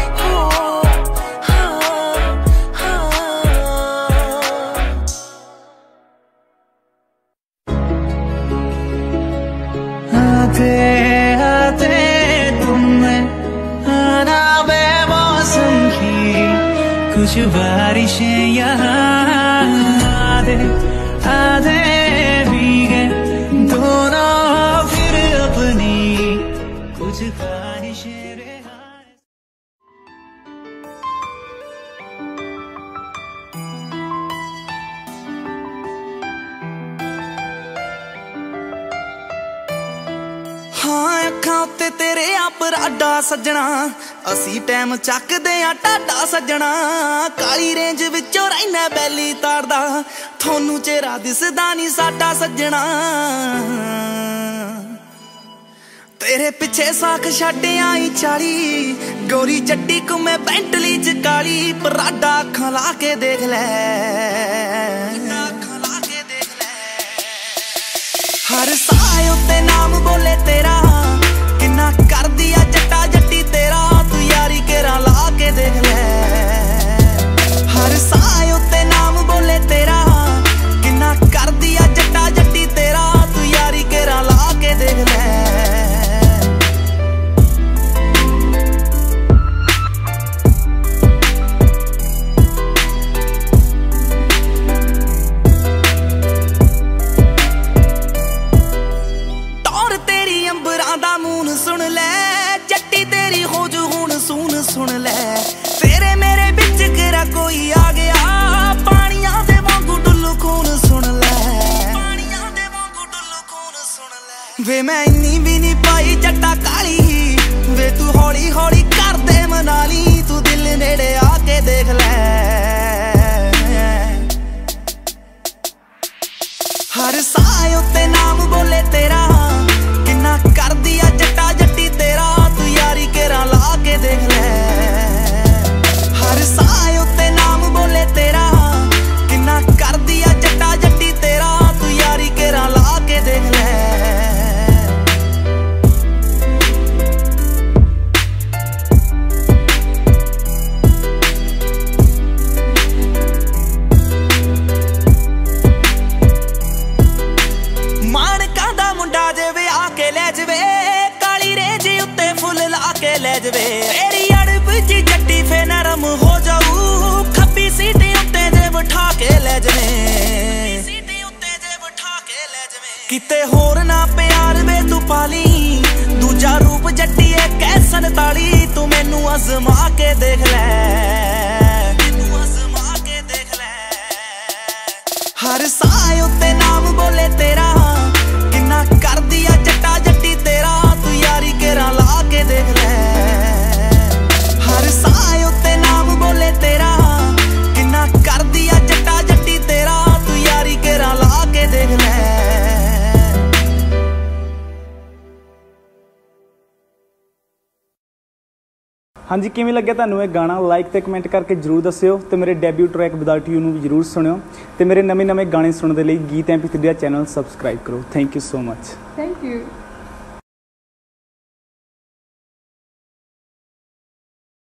आते आते आना बेमौसम की कुछ बारिशें यहाँ आधे भीगे दोनों फिर अपनी कुछ ख्वाहिशें हाँ अखां उत्ते तेरे अपराडा सजना असी टाइम चकदे आ टाडा सजना काली रेंज विचों रैना बैली तारदा थोनू चेहरा दिसदा नी साडा सजना तेरे पिछे साख छड्ड आई 40 गोरी चड्डी घुमे पेंटली च काली पराडा अखां ला के देख लै हर साए उत्ते नाम बोले तेरा किन्ना कर दिया जट्टा जट्टी तेरा तू यारी केरा ला के देख ले हर साए उत्ते नाम बोले तेरा किन्ना कर दिया जट्टा जट्टी तेरा तू यारी केरा ला के देख ले सुन ले जट्टी तेरी हो जो हुण सुन ले तेरे मेरे बिच केरा कोई आ गया पानिया दे वांगू डुल्लू खून सुन ले वे मैं इन्नी भी नहीं पाई जट्टा काली वे तू हौली हौली कर दे मनाली तू दिल नेड़े आके देख ले हर साए उत्ते नाम बोले तेरा किन्ना कर दिया जट्टा जट्टी तेरा तू यारी केरा ला के देख ले हर साए उत्ते नाम बोले तेरा किन्ना कर दिया जट्टा जट्टी तेरा तू यारी केरा ला के देख ले मानका दा मुंडा जेवे आके ले जवे काली रेंज उत्ते फुल ला के ले जवे तेरी अड़ब जी जट्टी फे नरम हो जाऊ खब्बी सीट उत्ते जे बिठा के ले जवे किते होर ना प्यार वे तू पाली दूजा रूप जट्टी है कैसन ताली तू मैनू अजमा के देख ले हर साए उत्ते नाम बोले तेरा किन्ना कर दिया जट्टा जट्टी तेरा तू यारी केरा ला के देख ले हर साए उत्ते नाम बोले तेरा किन्ना कर दिया जट्टा जट्टी तेरा तू यारी केरा ला के देख ले हाँ जी किवें लग्या तुहानूं ये गाना लाइक ते कमेंट करके जरूर दस्सिओ ते मेरे डेब्यू ट्रैक विदाउट यू नूं भी जरूर सुणिओ ते मेरे नਵੇਂ गाने सुणन दे लई गीत MP3 दा चैनल सबसक्राइब करो thank you so much thank you